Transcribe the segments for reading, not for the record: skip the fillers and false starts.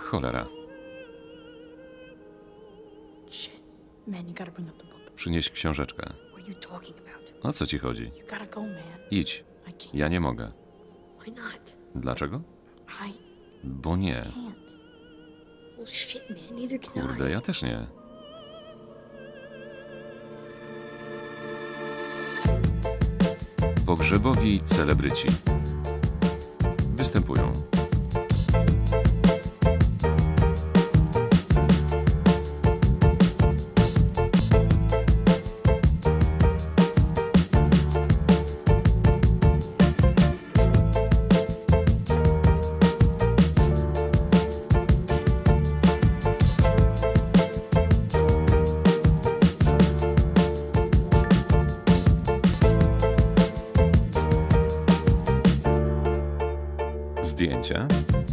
Cholera. Shit. Man, you gotta bring up the book. Przynieś książeczkę. What are you talking about? O co ci chodzi? You gotta go, man. Idź. I can't. Ja nie mogę. Why not? Dlaczego? I Bo nie. can't. Well, shit, man. Neither can Kurde, I. ja też nie. Pogrzebowi celebryci występują. Zdjęcia.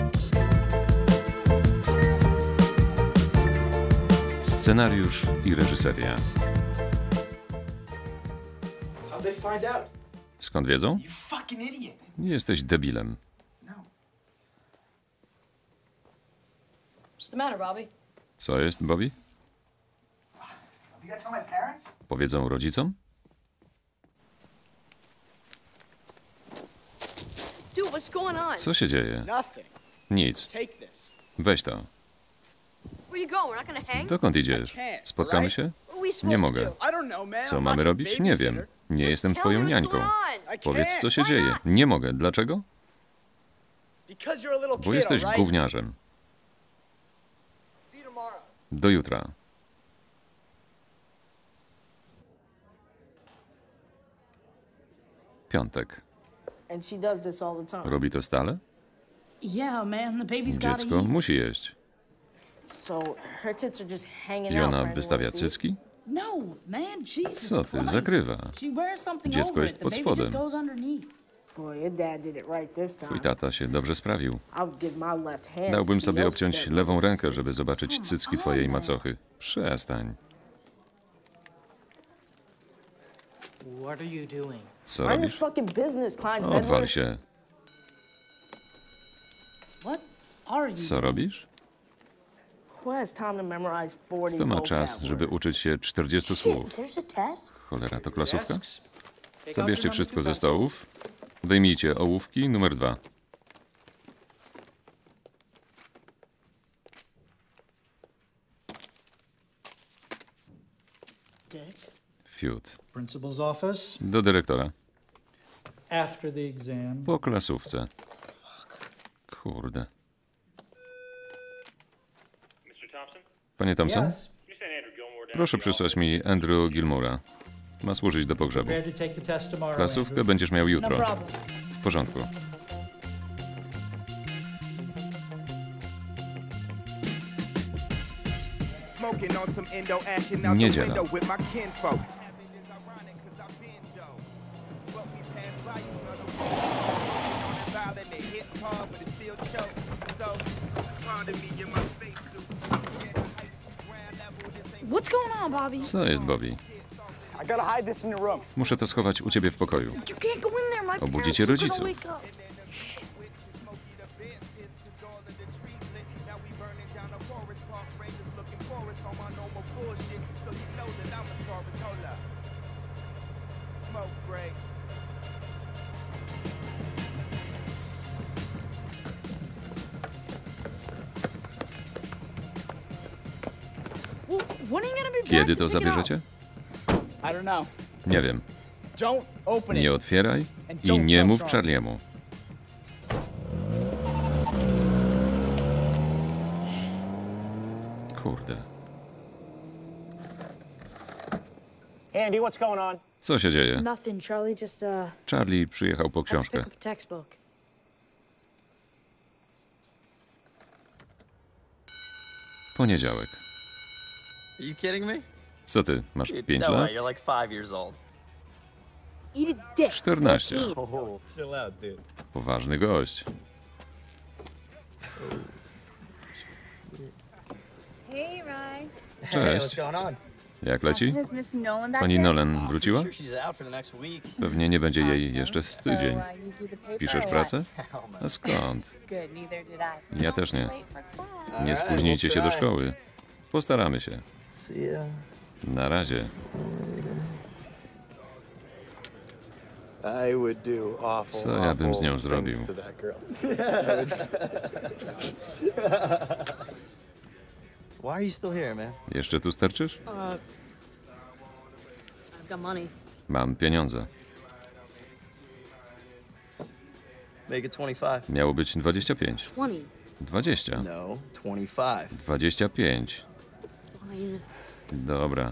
Scenariusz i reżyseria. Skąd wiedzą? Nie jesteś debilem. What's the matter, Bobby? Co jest, Bobby? Powiedzą rodzicom? Dude, what's going on? Co się dzieje? Nic. Weź to. Where you going? We're not gonna hang? Dokąd idziesz? Spotkamy się? What are we supposed Nie to mogę. do? Co mamy robić? Nie wiem. Nie Just jestem tell twoją me what's niańką. going on. Powiedz, co się Why dzieje. not? Nie mogę. Dlaczego? Bo jesteś gówniarzem. Do jutra. Piątek. And she does this all the time. Robi to stale? Yeah, man. The baby's gotta Dziecko eat. musi jeść. So her tits are just hanging I out. ona for anyone wystawia to see. cycki? No, man. Jesus Co ty, Christ. zakrywa. She wears something Dziecko over jest it. The pod baby just spodem. goes underneath. Boy, your dad did it right this time. Twój tata się dobrze sprawił. I'll give my left hand. Dałbym to see sobie those obciąć step lewą mothers. rękę, żeby zobaczyć cycki twojej macochy. Przestań. What are you doing? Co Mind your robisz? fucking business, Klein Odwal Bedwar. się. What are you? Co robisz? Who has time to memorize 40 Kto ma vocab czas, żeby words? uczyć się 40 słów? There's a test? Cholera, to klasówka? Desks. Take out Zabierzcie your wszystko number ze two stołów. Wyjmijcie ołówki numer 2. Dick. Fiut. pencil. Principal's office. Do dyrektora. After the exam. Po klasówce. Kurde. Panie Thompson? Yes. Proszę przysłać mi Andrew Gilmora. Ma służyć do pogrzebu. Prepared to take the test tomorrow, Klasówkę Andrew. będziesz miał No jutro. problem. W porządku. Niedziela. What's going on, Bobby? Co jest, Bobby? I gotta hide this in your room. Muszę to schować u ciebie w pokoju. You can't go in there. My Obudzicie parents are rodziców. gonna wake up. Well, when are you gonna be back Kiedy to to pick it up? zabierzecie? I don't know. Nie wiem. Don't open Nie it. otwieraj i nie mów Charliemu. Kurde. Andy, what's going on? Co się dzieje? Nothing, Charlie. Just Charlie przyjechał po had to książkę. pick up a textbook. Poniedziałek. Are you kidding me? Co ty, masz Dude, 5 no way, lat? you're like 5 years old. Eat a dick. 14. Oh, chill out, dude. Poważny gość. Hey, Ryan. Hey, what's Cześć. going on? Jak leci? Is Miss Nolan back Pani there? Nolan wróciła? Sure she's out for the next week. Pewnie nie będzie jej jeszcze z tydzień. So, you do the paper Piszesz or pracę? Hell no. A skąd? what? Good, neither did I. Ja też nie. Late for class. Nie spóźnijcie się do szkoły. Postaramy się. See ya. Na razie. I would do awful, Co ja bym z nią awful zrobił? things to that girl. Why are you still here, man? Jeszcze tu sterczysz? I've got money. Mam pieniądze. Make it 25. Miało być 25. 20. 20. No, 25. 25. Fine. Dobra.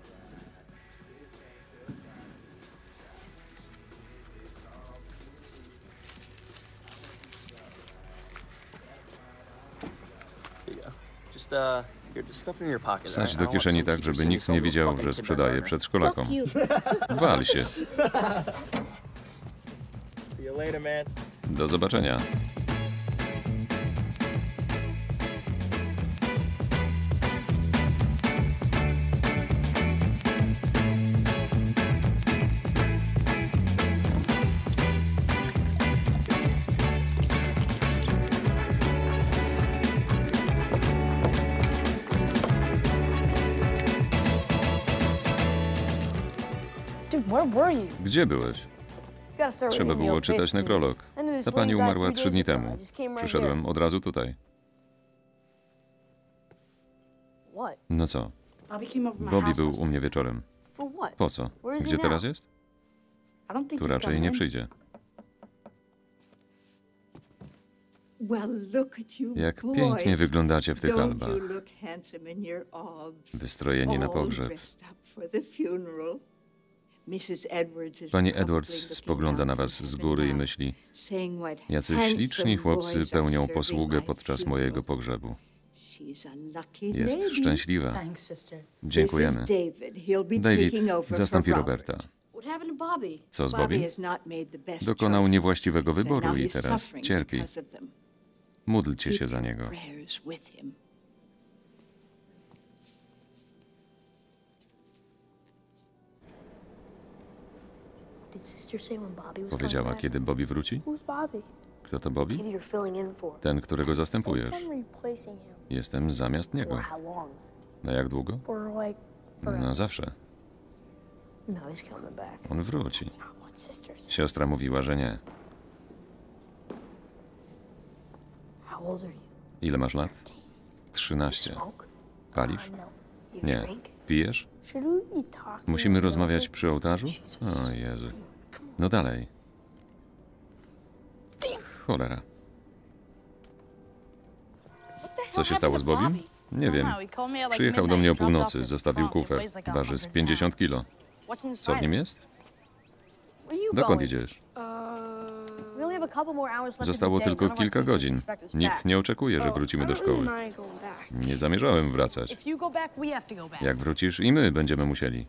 Here you go. Just stuff it in your pocket. Wsadź alright? I do don't want kieszeni some tak, teacher żeby seeing nikt some nie little widział, fucking że sprzedaję kindergartner. przedszkolakom. Fuck you. Wal się. See you later, man. Do zobaczenia. Dude, where were you? Gdzie byłeś? Gotta start Trzeba reading the było old czytać bitch, dude. nekrolog. I knew this Ta pani lady died umarła 3 3 dni days ago. temu. I just came right Przyszedłem od razu tutaj. here. What? No co? Bobby came over my Bobby house był last u mnie wieczorem. For what? Po co? Where is he Gdzie now? teraz jest? I don't think Tu he's raczej coming nie in. przyjdzie. Well, look at you Jak boys. pięknie wyglądacie w tych Don't albach. you look handsome in your obs? Wystrojeni na All pogrzeb. dressed up for the funeral. Mrs. Edwards is Pani probably Edwards looking spogląda down na from was z heaven góry i now, myśli, saying what jacy handsome śliczni chłopcy boys are pełnią serving posługę my podczas funeral. mojego pogrzebu. She's a lucky Jest lady. szczęśliwa. Thanks, sister. Dziękujemy. This is David. He'll be David taking over zastąpi for Roberta. What happened to Bobby? Co z Bobby Bobby? has not made the best Dokonał choices, niewłaściwego and wyboru now i he's teraz suffering cierpi. because of them. Módlcie się Keep za your niego. prayers with him. Did sister say when Bobby was Powiedziała, coming back? kiedy Bobby wróci? Who's Bobby? Kto to Bobby? Kid you're filling in for. Ten, którego zastępujesz. I'm replacing him. Jestem zamiast For niego. how long? Na jak długo? For like Na zawsze. No, he's coming back. On wróci. It's not what sister said. Siostra mówiła, że nie. How old are you? Ile masz lat? 13. Smoke? Palisz? No. You Nie. drink? Pijesz? Should we be talking? Musimy about rozmawiać it? przy ołtarzu? O Jezu. No dalej. Cholera. Co się stało z Bobim? Nie wiem. Przyjechał do mnie o północy, zostawił kufer. Waży z 50 kilo. Co w nim jest? Dokąd idziesz? Zostało tylko kilka godzin. Nikt nie oczekuje, że wrócimy do szkoły. Nie zamierzałem wracać. Jak wrócisz, i my będziemy musieli.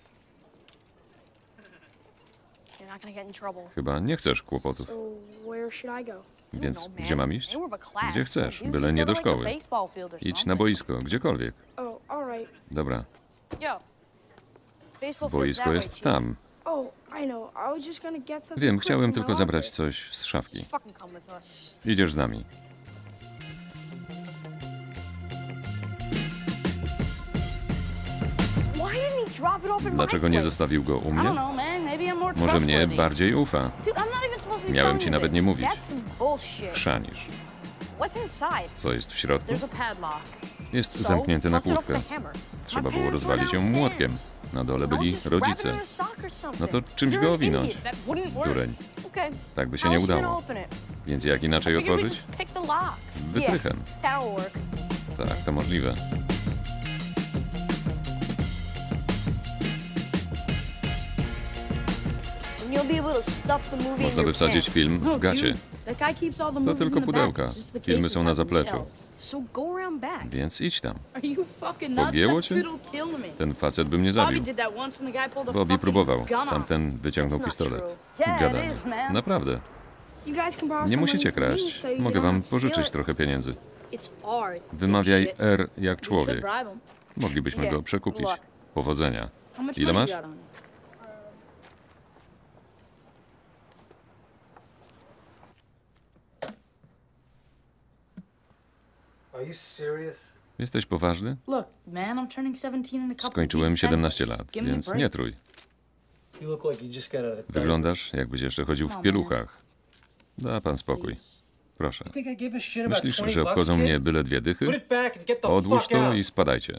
Chyba nie chcesz kłopotów. Więc gdzie mam iść? Gdzie chcesz, byle nie do szkoły. Idź na boisko, gdziekolwiek. Dobra, boisko jest tam. Wiem, chciałem tylko zabrać coś z szafki. Idziesz z nami. Dlaczego nie zostawił go u mnie? Może mnie bardziej ufa. Miałem ci nawet nie mówić. Chrzanisz. Co jest w środku? Jest zamknięty na kłódkę. Trzeba było rozwalić ją młotkiem. Na dole byli rodzice. No to czymś go owinąć. Dureń. Tak by się nie udało. Więc jak inaczej otworzyć? Wytrychem. Tak, to możliwe. Można by wsadzić film w gacie. To tylko pudełka. Filmy są na zapleczu. Więc idź tam. Pogięło cię? Ten facet by mnie zabił. Bobby próbował. Tamten wyciągnął pistolet. Gadanie. Naprawdę. Nie musicie kraść. Mogę wam pożyczyć trochę pieniędzy. Wymawiaj R jak człowiek. Moglibyśmy go przekupić. Powodzenia. How much Ile money masz? you got on you? Are you serious? Jesteś poważny? Look, man, I'm turning 17 in a couple Skończyłem weeks anyway. 17 Just lat, give me a więc break. nie trój. You look like you just got out of diapers. Wyglądasz, jakbyś jeszcze chodził w pieluchach. Da pan spokój. Proszę. Think I gave a shit about Myślisz, 20 że bucks, obchodzą kid? mnie byle 2 dychy? Put it back and get the Odłóż fuck to out. i spadajcie.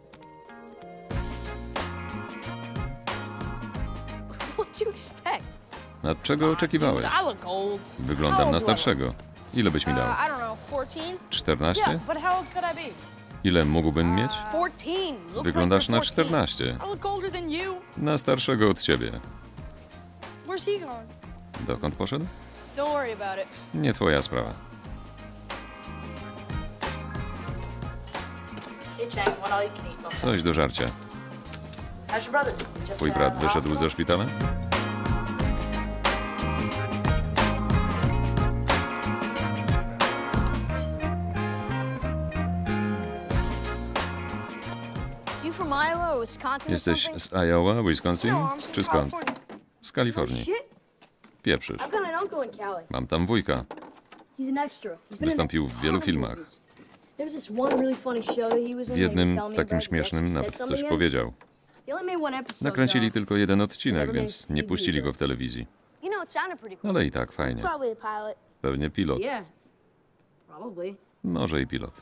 What'd you expect? Na czego oczekiwałeś? I look old. Wyglądam na starszego. Ile byś mi dał? I don't know, 14? 14? Yeah, but how old could I be? Ile mógłbym mieć? 14. Look Wyglądasz like na you're 14. 14. I look older than you. Na starszego od ciebie. Where's he going? Dokąd poszedł? Don't worry about it. Nie twoja sprawa. Hey, Chang, what all you can eat, bro? Coś do żarcia. How's your brother doing? Just Twój got brat out of the wyszedł hospital? ze szpitala? You from Iowa or Wisconsin or Jesteś something? z Iowa, Wisconsin? No, I'm from Czy skąd? California. Z Kalifornii. Shit. Pieprzysz. I've got an uncle in Cali. Mam tam wujka. He's an extra. He's been in Wystąpił a w wielu ton of filmach. movies. There was this one really funny show that he was in. W jednym that he was telling me takim about. He śmiesznym actually nawet said coś something in. powiedział. They only made one episode, Nakręcili though. tylko jeden odcinek, więc nie puścili go w telewizji. You know, it sounded pretty cool. Ale i tak fajnie. Probably a pilot. Pewnie pilot. Yeah. Probably. Może i pilot.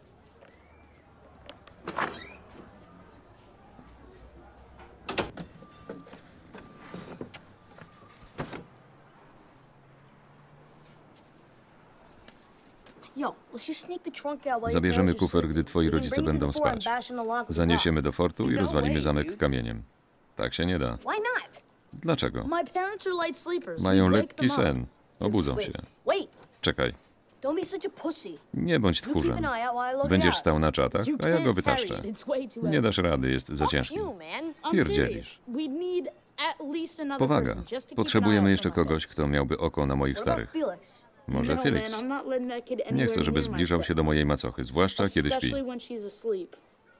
Yo, let's just sneak the trunk out while Zabierzemy your parents are kufer, gdy twoi asleep. We rodzice can bring it będą before I'm spać. bashing the lock of the Zaniesiemy do fortu i No rozwalimy way, zamek dude. kamieniem. Tak się nie da. door. Why not? Dlaczego? My parents are light sleepers. Mają We wake lekki them up. sen. Obudzą się. Wait. Czekaj. Don't be such a pussy. Nie bądź You keep tchórzem. an eye out while I look it Będziesz up. stał na czatach, You a ja go can't carry wytaszczę. it. It's way too Nie heavy. dasz rady, jest za Fuck ciężki. you, man. I'm Pierdzielisz. serious. We need at least another Powaga. person just to keep an eye Potrzebujemy out jeszcze for my kogoś, kids. kto miałby oko na moich What about starych. Felix? Może No, Felix. man, I'm not letting that kid Nie anywhere chcę, żeby near zbliżał my się do mojej macochy, zwłaszcza kiedy śpi. especially when she's asleep.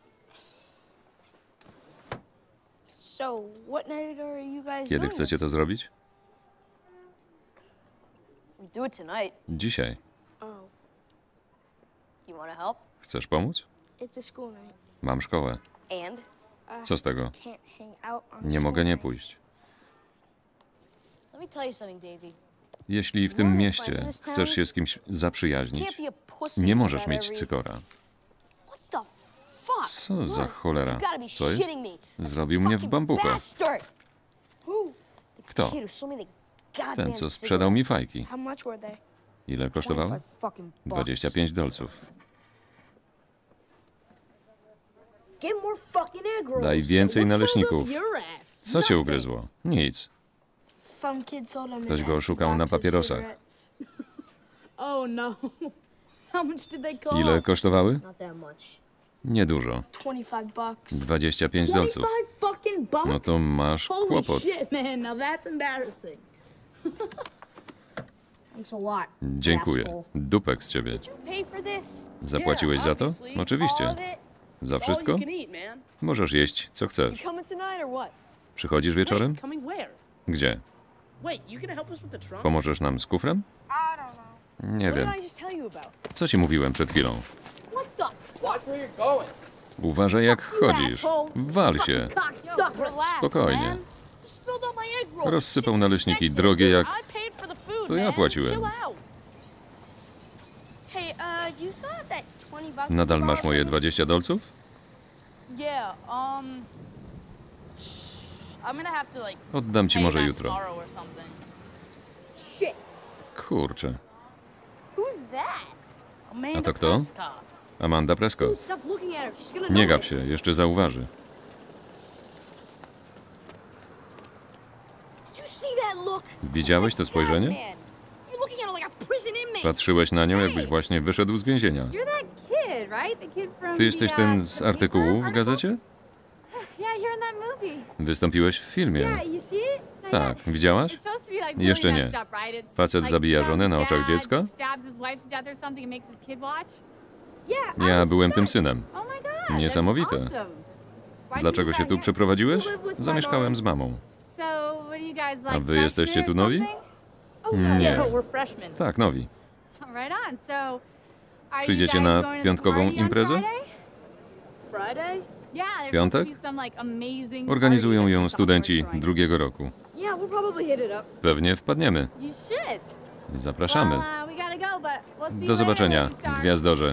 So, what night are you guys Kiedy doing chcecie to zrobić? We do it tonight. Dzisiaj. Oh. You wanna help? Chcesz pomóc? It's a school night. Mam szkołę. And? Co z tego? Can't hang out on Nie mogę nie pójść. Let me tell you something, Davey. Jeśli w tym mieście chcesz się z kimś zaprzyjaźnić, Can't be a pussy nie for możesz that mieć every- cykora. What the fuck? Co za cholera? You gotta be Co jest? shitting me. Zrobił mnie w Fucking bambuka. bastard. Who? The Kto? kid who sold me the goddamn Ten, co sprzedał mi cigarettes. fajki. How much were they? Ile kosztowały? 25 fucking bucks. 25 dolców. Get more fucking egg rolls. Daj więcej naleśników. Your ass. Co cię ugryzło? Nic. Some kid sold him Ktoś an go oszukał na box of papierosach. cigarettes. Oh no. How much did they cost? Ile kosztowały? Not that much. Niedużo. 25 bucks. 25 dolców. 25 fucking bucks? No to masz Holy kłopot. shit, man. Now that's embarrassing. Thanks a lot. Dziękuję. asshole. Dupek z ciebie. Did you pay for this? Zapłaciłeś za to? All Oczywiście. of it? Za wszystko? Możesz jeść, co chcesz. Coming tonight or what? Przychodzisz wieczorem? Coming where? Gdzie? Wait, you gonna help us with the trunk? Pomożesz nam z kufrem? Nie What wiem. did I just tell you about? Co ci mówiłem przed chwilą? What the Watch where you're going. Uważaj jak chodzisz. Wal się. cocksucker? Spokojnie. You spilled all my egg rolls. Rozsypał naleśniki drogie jak... I paid for the food, To ja man. płaciłem. Chill out. Hey, do you still have that 20 bucks? Nadal you masz borrowed moje from me? 20 dolców? Yeah, I'm gonna have to like Oddam ci pay może back jutro. tomorrow or something. Shit. Kurczę. Who's that? Amanda A to kto? Prescott. Amanda Prescott. Stop looking at her. She's gonna Nie gap notice. się, jeszcze zauważy. Did you see that look? Widziałeś to spojrzenie? Man, you're looking at her like a prison inmate. Patrzyłeś na nią, jakbyś właśnie wyszedł z więzienia. You're that kid, right? The kid from Ty jesteś ten z artykułu w gazecie? Yeah, you're in that movie. Wystąpiłeś w filmie. Yeah, you see it? Tak, widziałaś? It's supposed to be like Jeszcze really nie. messed up, right? It's Facet like zabija some żonę na oczach dad dziecka? stabs his wife to death or something and makes his kid watch. Yeah, I Ja was byłem the tym son. synem. Oh my god. Niesamowite. That's awesome. Dlaczego się tu przeprowadziłeś? Zamieszkałem z mamą. A wy jesteście tu nowi? Nie. Tak, nowi. Przyjdziecie na piątkową imprezę? W piątek? Organizują ją studenci drugiego roku. Pewnie wpadniemy. Zapraszamy. Do zobaczenia, gwiazdorze.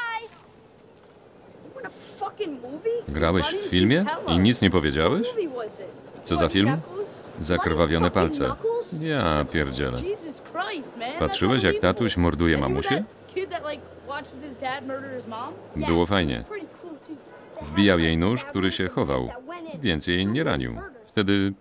Grałeś w filmie i nic nie powiedziałeś? Co za film? Zakrwawione palce. Ja pierdzielę. Patrzyłeś, jak tatuś morduje mamusię? Było fajnie. Wbijał jej nóż, który się chował, więc jej nie ranił. Wtedy...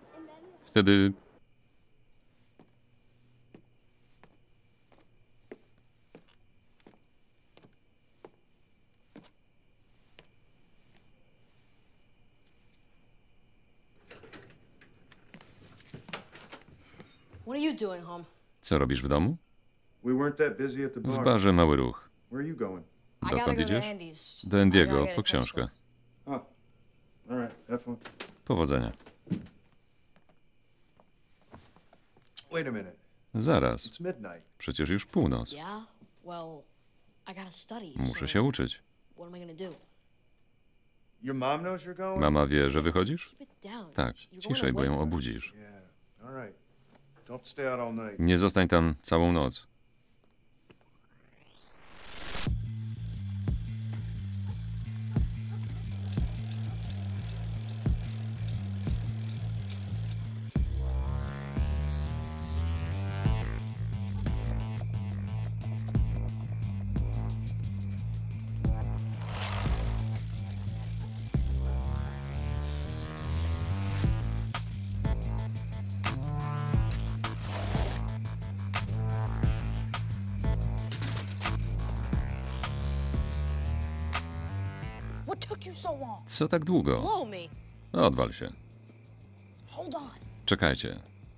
Co robisz w domu? W barze mały ruch. Dokąd idziesz? Do Andiego, po książkę. Powodzenia. Zaraz. Przecież już północ. Muszę się uczyć. Mama wie, że wychodzisz? Tak, ciszej, bo ją obudzisz. Nie zostań tam całą noc. Co tak długo? Odwal się. Czekajcie.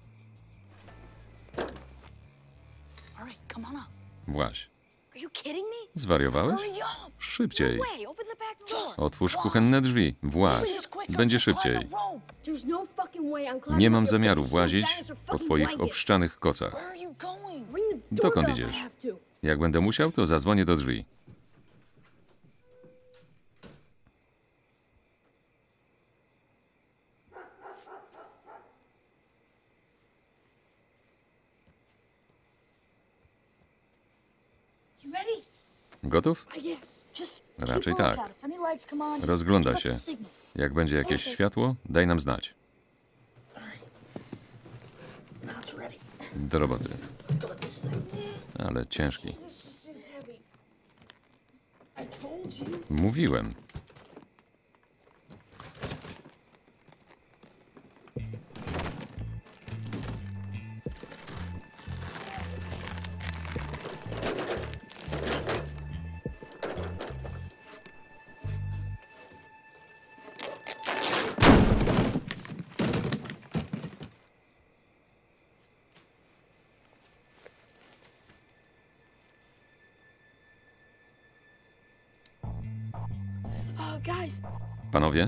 Właź. Zwariowałeś? Szybciej. Otwórz kuchenne drzwi. Właź. Będzie szybciej. Nie mam zamiaru włazić po twoich obszczanych kocach. Dokąd idziesz? Jak będę musiał, to zadzwonię do drzwi. Gotów? Raczej tak. Rozgląda się. Jak będzie jakieś światło, daj nam znać. Do roboty. Ale ciężki. Mówiłem. Panowie?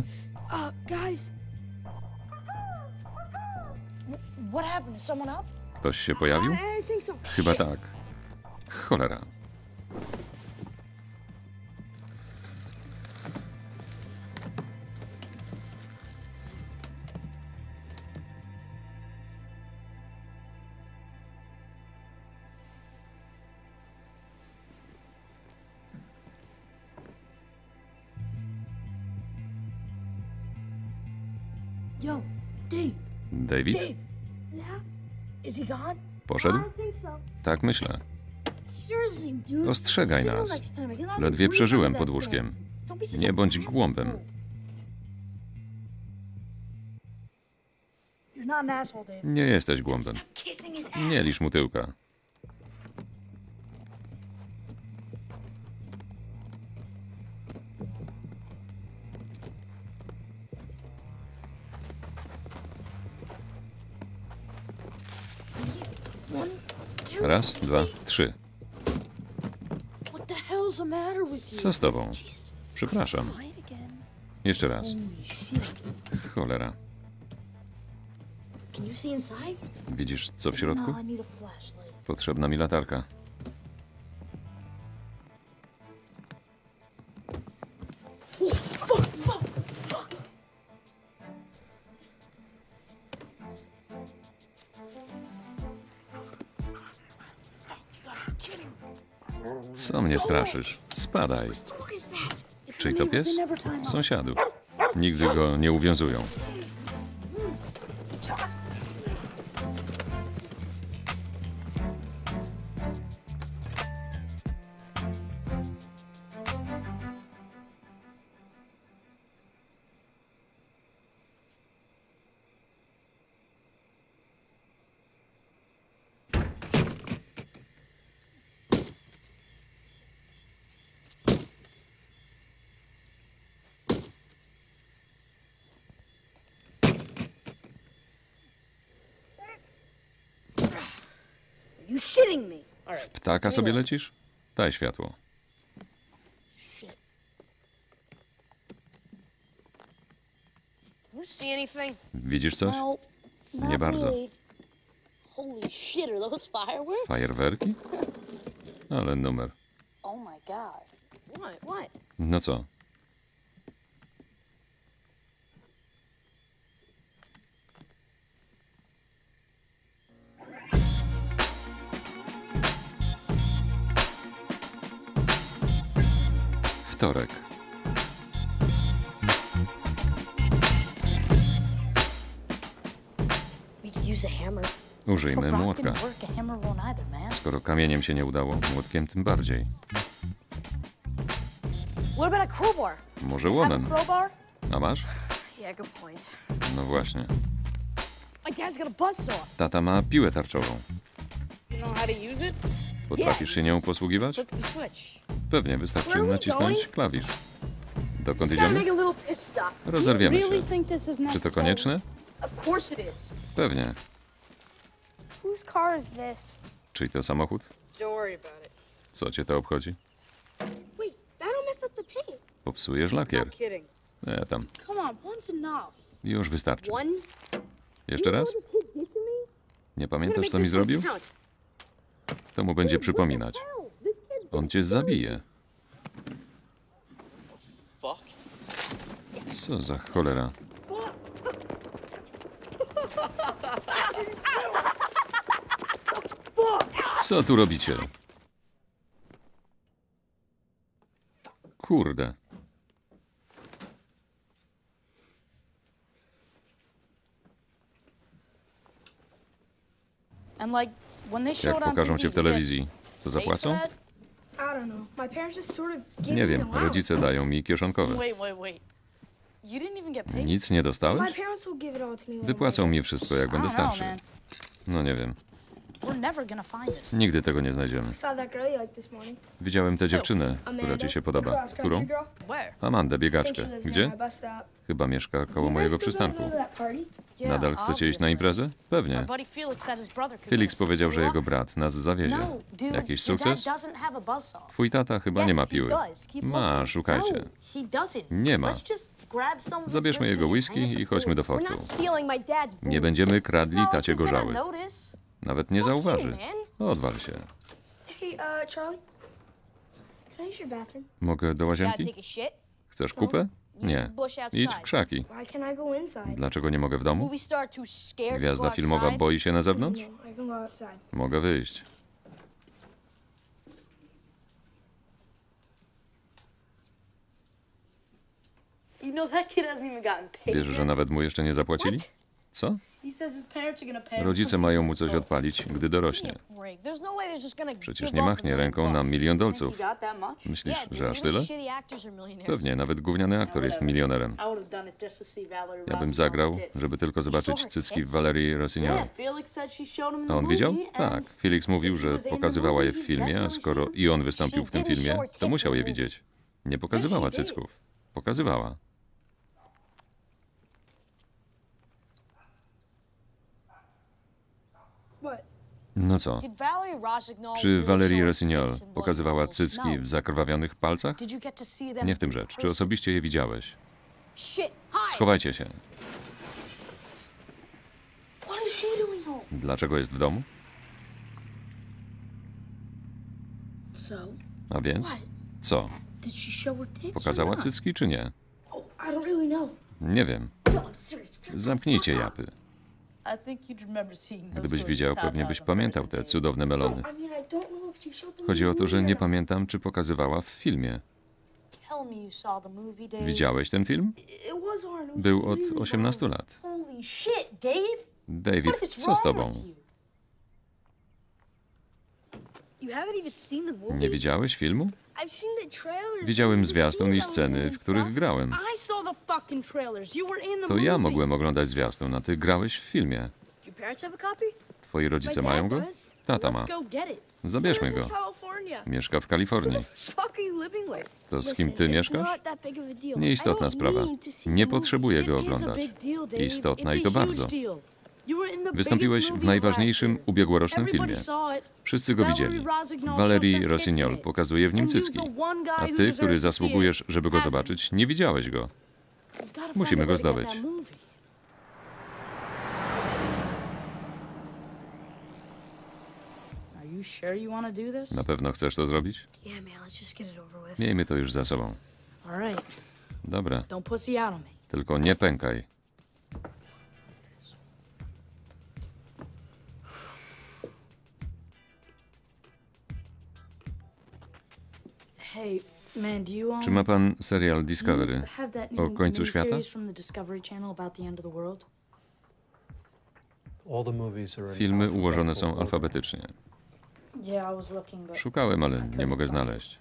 Ktoś się pojawił? Chyba tak. Cholera. David? Poszedł? Tak myślę. Ostrzegaj nas. Ledwie przeżyłem pod łóżkiem. Nie bądź głąbem. Nie jesteś głąbem. Nie licz mu tyłka. Raz, dwa, trzy. Co z tobą? Przepraszam. Jeszcze raz. Cholera. Can you see inside? Widzisz, co w środku? No, I need a flashlight. Potrzebna mi latarka. Co mnie straszysz? Spadaj. Czyj to pies? Sąsiadów. Nigdy go nie uwiązują. You shitting me? All right. Ptaka sobie lecisz? Daj światło. Shit. You see anything? Widzisz coś? No, not Nie bardzo. really. Holy shit, are those fireworks? Fajerwerki? Ale numer. Oh my god. What? No co? Wtorek. We could use a hammer. Użyjmy młotka. Skoro kamieniem się nie udało, młotkiem tym bardziej. What about a crowbar? Może łomem. Crowbar? A masz? Yeah, good point. No właśnie. My dad's got a buzzsaw. Tata ma piłę tarczową. You know how to use it? Potrafisz się nią posługiwać? Flip the switch. Pewnie, wystarczy nacisnąć klawisz. Dokąd idziemy? Make a little pit stop. Rozerwiemy się. Think this is Czy to necessary? konieczne? Of course it is. Pewnie. Whose car is this? Czyj to samochód? Don't worry about it. Co cię to obchodzi? Wait, that'll mess up the paint. Popsujesz lakier. Kidding. Tam. Come on, one's enough. Już wystarczy. One. Jeszcze raz? What this kid did to me? Nie I'm gonna pamiętasz, make co mi this one zrobił? count. To mu będzie przypominać. Hell, this kid's On cię zabije. Fuck. Co za cholera? Co tu robicie? Kurde. And like when they show Jak it on pokażą cię w TV, telewizji, to zapłacą? I don't know. My parents just sort of give Nie me wiem, an allowance. rodzice dają mi kieszonkowe. Wait. You didn't even get paid? Nic nie My dostałeś? parents will give it all to me when Wypłacą mi wszystko, jak będę I don't know, starszy. man. No nie wiem. We're never gonna find this. Nigdy tego nie znajdziemy. I saw that girl you liked this morning. Widziałem tę dziewczynę, która ci się podoba. Którą? Where? Amandę, biegaczkę. She lives Gdzie? near my bus stop. Chyba mieszka koło mojego przystanku. Remember that party? Yeah, Nadal chcecie iść na obviously. imprezę? Pewnie. My buddy Felix said his brother could Felix get us. powiedział, że You jego want? brat nas zawiezie. No, dude, Jakiś your dad sukces? doesn't have a buzzsaw. Twój tata chyba nie ma piły. Ma, szukajcie. No, he doesn't. Nie ma. Let's just grab some of this Zabierzmy jego whiskey whisky i chodźmy do We're fortu. not stealing my dad's Nie booze. będziemy kradli No, tacie he's gonna gorzały. notice. Nawet nie zauważy. Odwal się. Hey, Charlie. Can I use your bathroom? Mogę do Gotta łazienki? take a shit? Chcesz kupę? Nie. Idź w krzaki. Why can't I go inside? Dlaczego nie mogę w domu? Movie star too scared to Gwiazda go filmowa outside? boi się na zewnątrz? No, I can go outside. Mogę wyjść. You know that kid hasn't even gotten paid. Wiesz, że nawet mu jeszcze nie zapłacili? Co? He says his parents are gonna pay him. Rodzice mają mu coś odpalić, gdy dorośnie. Break. There's no way they're just gonna Przecież give nie up machnie $1 ręką na $1 milion dolców. You got that much? Myślisz, Yeah, że dude, aż even tyle? shitty actors are millionaires. Pewnie, nawet gówniany aktor jest milionerem. I would have done it just to see Valerie Ja bym Rossignol's zagrał, tits. żeby tylko zobaczyć cycki w Valerii Rossignol. Yeah, Felix said she showed him in A the on widział? movie, Tak. and Felix mówił, że pokazywała je w filmie, a skoro i on wystąpił w tym filmie, to musiał je widzieć. Nie pokazywała cycków. Pokazywała. What? No co? Did Valerie Rossignol Czy really Valerie show Rossignol tits and pokazywała blood? cycki No. w zakrwawionych palcach? Did you get to see them Nie w tym rzecz. Czy osobiście je widziałeś? Schowajcie się. Dlaczego jest w domu? A więc? Co? Pokazała cycki czy nie? Nie wiem. Zamknijcie japy. Gdybyś widział, pewnie byś pamiętał te cudowne melony. Chodzi o to, że nie pamiętam, czy pokazywała w filmie. Widziałeś ten film? Był od 18 lat. David, co z tobą? Nie widziałeś filmu? Widziałem zwiastun i sceny, w których grałem. To ja mogłem oglądać zwiastun, a ty grałeś w filmie. Twoi rodzice mają go? Tata ma. Zabierzmy go. Mieszka w Kalifornii. To z kim ty mieszkasz? Nieistotna sprawa. Nie potrzebuję go oglądać. Istotna i to bardzo. Wystąpiłeś w najważniejszym ubiegłorocznym filmie. Wszyscy go widzieli. Valerie Rossignol pokazuje w nim cycki. A ty, który zasługujesz, żeby go zobaczyć, nie widziałeś go. Musimy go zdobyć. Na pewno chcesz to zrobić? Miejmy to już za sobą. Dobra. Tylko nie pękaj. Czy ma pan serial Discovery o końcu świata? Filmy ułożone są alfabetycznie. Szukałem, ale nie mogę znaleźć.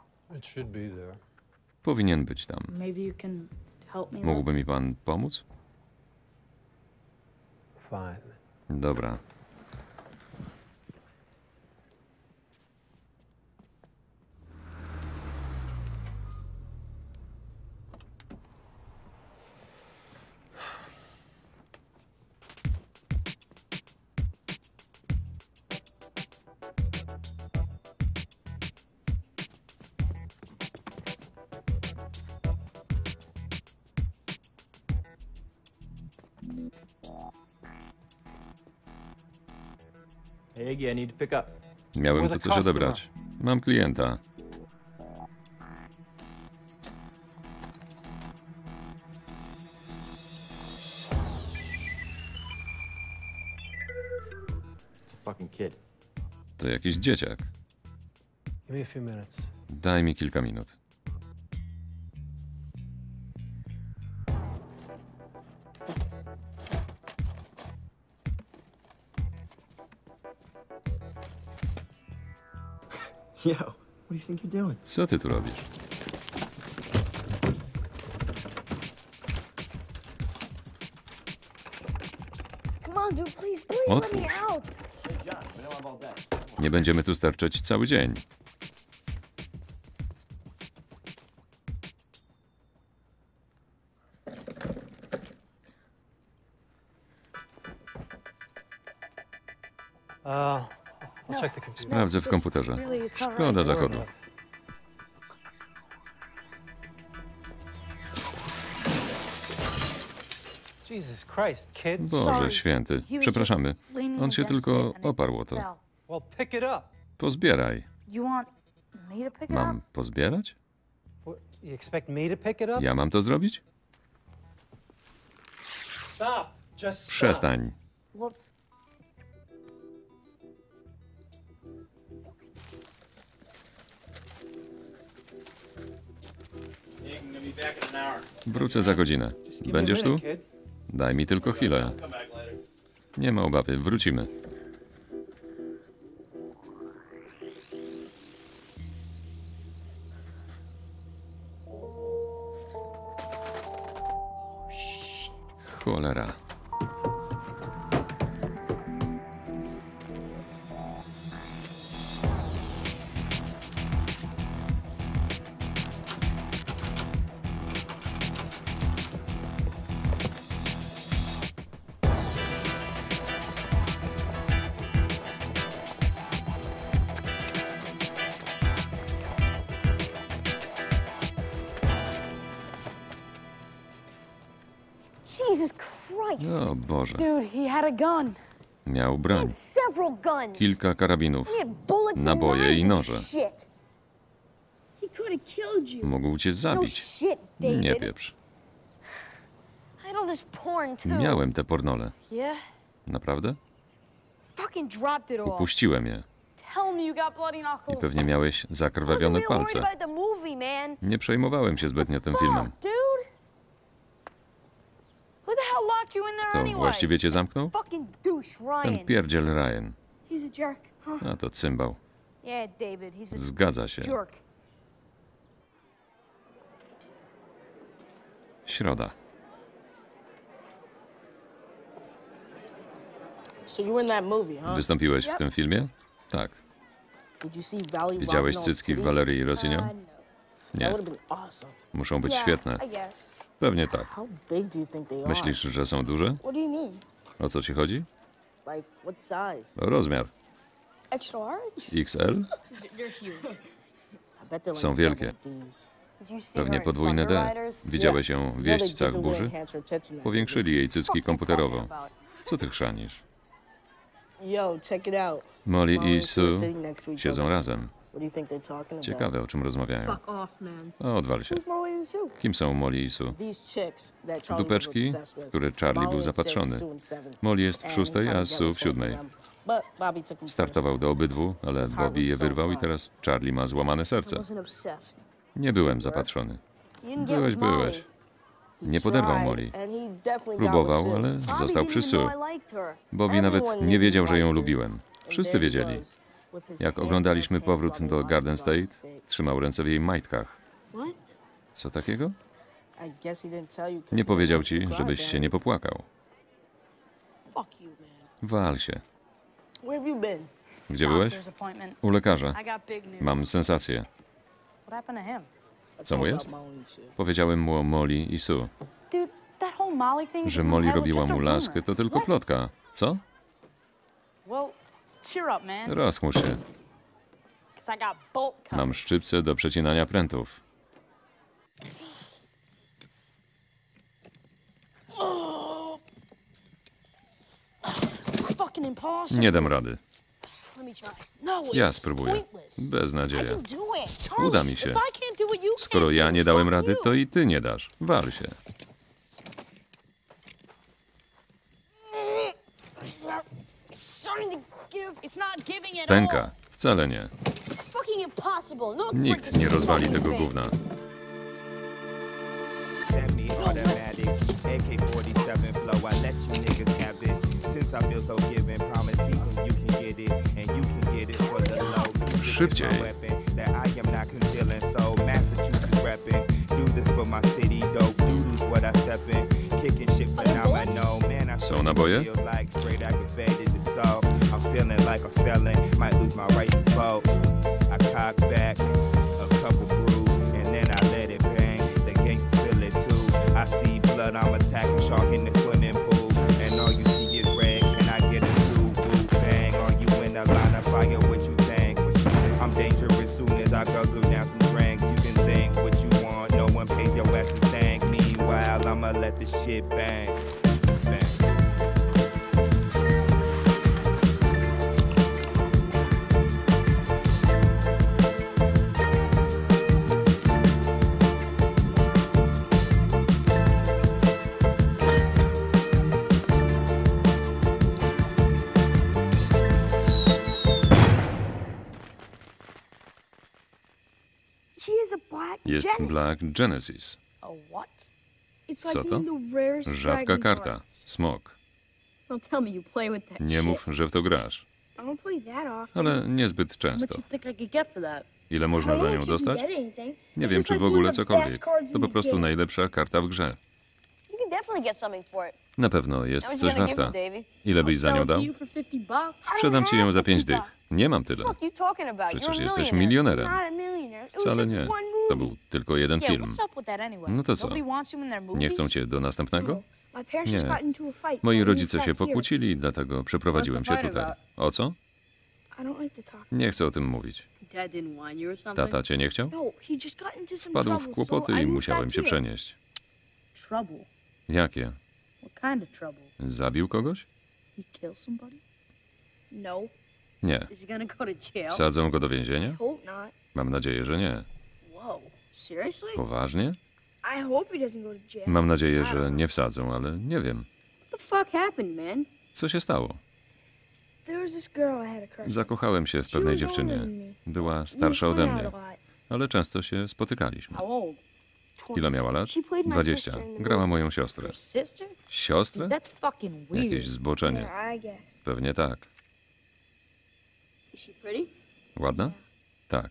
Powinien być tam. Mógłby mi pan pomóc? Dobra. Miałem tu coś odebrać. Mam klienta. To jakiś dzieciak. Daj mi kilka minut. Co ty tu robisz? Otwórz. Nie będziemy tu starczać cały dzień. Sprawdzę w komputerze. Szkoda zachodu. Boże święty, przepraszamy. On się tylko oparł o to. Pozbieraj. Mam pozbierać? Ja mam to zrobić? Przestań. Wrócę za godzinę. Będziesz tu? Daj mi tylko chwilę. Nie ma obawy, wrócimy. Cholera. O Boże. Dude, he had a gun. Miał broń. Several guns. Kilka karabinów, He had bullets and naboje knives i and noże. shit. He could have killed you. Mógł cię No zabić. shit, David. Nie pieprz. I had all this porn too. Miałem te pornole. Yeah? Naprawdę? Fucking dropped it all. Upuściłem je. Tell me you got bloody I knuckles. pewnie miałeś zakrwawione Wasn't real worried palce. about the movie, man. Nie przejmowałem się zbytnio tym filmem. Fuck, dude. Who the hell locked you in there To anyway? właściwie cię zamknął? Fucking douche Ryan. Ten pierdziel Ryan. He's a jerk. Huh? A to cymbał. Yeah, David, he's a Zgadza się. jerk. Środa. So you were in that movie, huh? Wystąpiłeś w tym filmie? Tak. Did you see Valerie Widziałeś Rossino's cycki w titties? Valerii Rossino? That Nie. would have been awesome. Muszą być Yeah, świetne. I guess. Pewnie tak. How big do you think they are? Myślisz, że są duże? What do you mean? O co ci chodzi? Like, what size? O rozmiar. Extra large? XL? I bet they're like Są wielkie. double Ds. Did you see Pewnie her in podwójne Thunder D. Riders? Widziałeś ją w Yeah, they Wieźdźcach did burzy? enhance her tits in that Powiększyli jej cycki Fucking komputerowo. talking about? Co ty chrzanisz? movie. Yo, check it out. Molly Molly i and Sue Sue sitting next to each siedzą other. razem. What do you think they're talking about? Ciekawe, o czym rozmawiają. Fuck off, man. O, odwal się. Who's Molly and Sue? Kim są Molly i Sue? These chicks that Charlie was Dupeczki, obsessed w with. które Charlie był Molly in zapatrzony. sixth, Sue in seventh. Molly jest w And szóstej, he a tried to Sue get w with both of siódmej. them. But Bobby took him first. Startował do obydwu, ale Bobby je wyrwał i teraz Charlie ma złamane I serce. wasn't obsessed. Nie byłem zapatrzony. You didn't get with Byłeś. Molly. Nie poderwał Tried, Molly. and he definitely got Próbował, with Sue. ale Bobby został didn't przy even Sue. know I liked her. Bobby nawet Everyone nie knew wiedział, he że ją liked her. lubiłem. And Wszyscy there he wiedzieli. was, with his Jak hands oglądaliśmy in his pants powrót while do we Garden watched Garden State, State. trzymał ręce w jej majtkach. What? Co takiego? I guess he didn't tell you 'cause Nie he powiedział didn't want you ci, to żebyś cry, się nie Daddy. popłakał. Fuck you, man. Wal się. Where have you been? Gdzie byłeś? Doctor's appointment. U lekarza. I got big news. Mam sensację. What happened to him? I Co mu told jest? about Molly and Sue. Powiedziałem mu o Molly i Sue. Dude, that whole Molly thing. Że in my Molly head was robiła just a mu rumor. laskę, to tylko What? plotka. Co? Well, cheer up, man. Rozchmurz się. 'Cause I got bolt cutters. Mam szczypce do przecinania prętów. Fucking impossible. Nie dam rady. Let me try. No, Ja it's spróbuję. pointless. Bez I nadzieja. can do it. Charlie, Uda mi się. If I can't do it, you Skoro can't ja do nie it. dałem Fuck rady, you. to i ty nie dasz. Wal się. It's starting to give. It's not giving at Pęka. Wcale nie. Fucking impossible. No, Nikt nie rozwali tego gówna. Semi-automatic, AK-47 flow. I let you niggas have it. Since I feel so given, promise you can get it, and you can get it for the low. Szybciej. That I am not concealing, so Massachusetts repping. Do this for my city, dope doodles what I step in. Kicking shit phenomenal, man. I Są naboje? feel like straight aggravated to solve. I'm feeling like a felon, might lose my right to vote. I cock back a couple brews, and then I let it bang. The gangsters feel it too. I see blood, I'm attacking shark in the swimming pool, and all you see is red. Can I get a suit? Boo, bang. Are you in the line of fire? What you think? I'm dangerous soon as I guzzle down some drinks. You can think what you want, no one pays your ass to thank. Meanwhile, I'ma let this shit bang. Bang. She is a black Jest Genesis. Black Genesis. A what? It's Co like to? one of the rarest Rzadka dragon karta. cards. Smok. Don't tell me you play with that Nie shit. mów, że w to grasz. I don't play that often. Ale niezbyt How much często. you think I could get for that? Ile I można don't za know nią if you can dostać? get anything. Nie It's wiem, just czy like w ogóle one of the cokolwiek. best cards in To po the prostu game. najlepsza karta w grze. You can definitely get something for it. Na pewno jest How much coś you gonna give warta. me, Davey? Ile byś za nią Sell it to dał? you for $50. Sprzedam ci ją za 5 dych. Nie mam tyle. Fuck you talking about? Przecież You're a jesteś millionaire. milionerem. Not a millionaire. It was Wcale just nie. one To movie. był tylko jeden Yeah, film. what's up with that anyway? No to co? Nobody wants you in their movies? Nie chcą cię do następnego? My parents just Nie. got into a fight, so Moi I rodzice moved się back here. pokłócili, dlatego przeprowadziłem się tutaj. O co? I don't like to talk. Nie chcę o tym mówić. Dad didn't want you or something? Tata cię nie chciał? No, he just got into some Wpadł trouble, w kłopoty so I i moved musiałem back się here. przenieść. Trouble. Jakie? What kind of trouble? Zabił kogoś? He killed somebody? No. Nie. Is he gonna go to jail? Wsadzą go do więzienia? Hope not. Mam nadzieję, że nie. Whoa. Seriously? Poważnie? I hope he doesn't go to jail. Mam nadzieję, że nie wsadzą, ale nie wiem. What the fuck happened, man? Co się stało? There was this girl I had a crush on. Zakochałem się w pewnej dziewczynie. Była starsza ode mnie, ale często się spotykaliśmy. How old? Ile miała lat? 20. Grała moją siostrę. Your sister? Siostrę? That's fucking weird. Jakieś zboczenie. Yeah, I guess. Pewnie tak. Is she pretty? Ładna? Tak.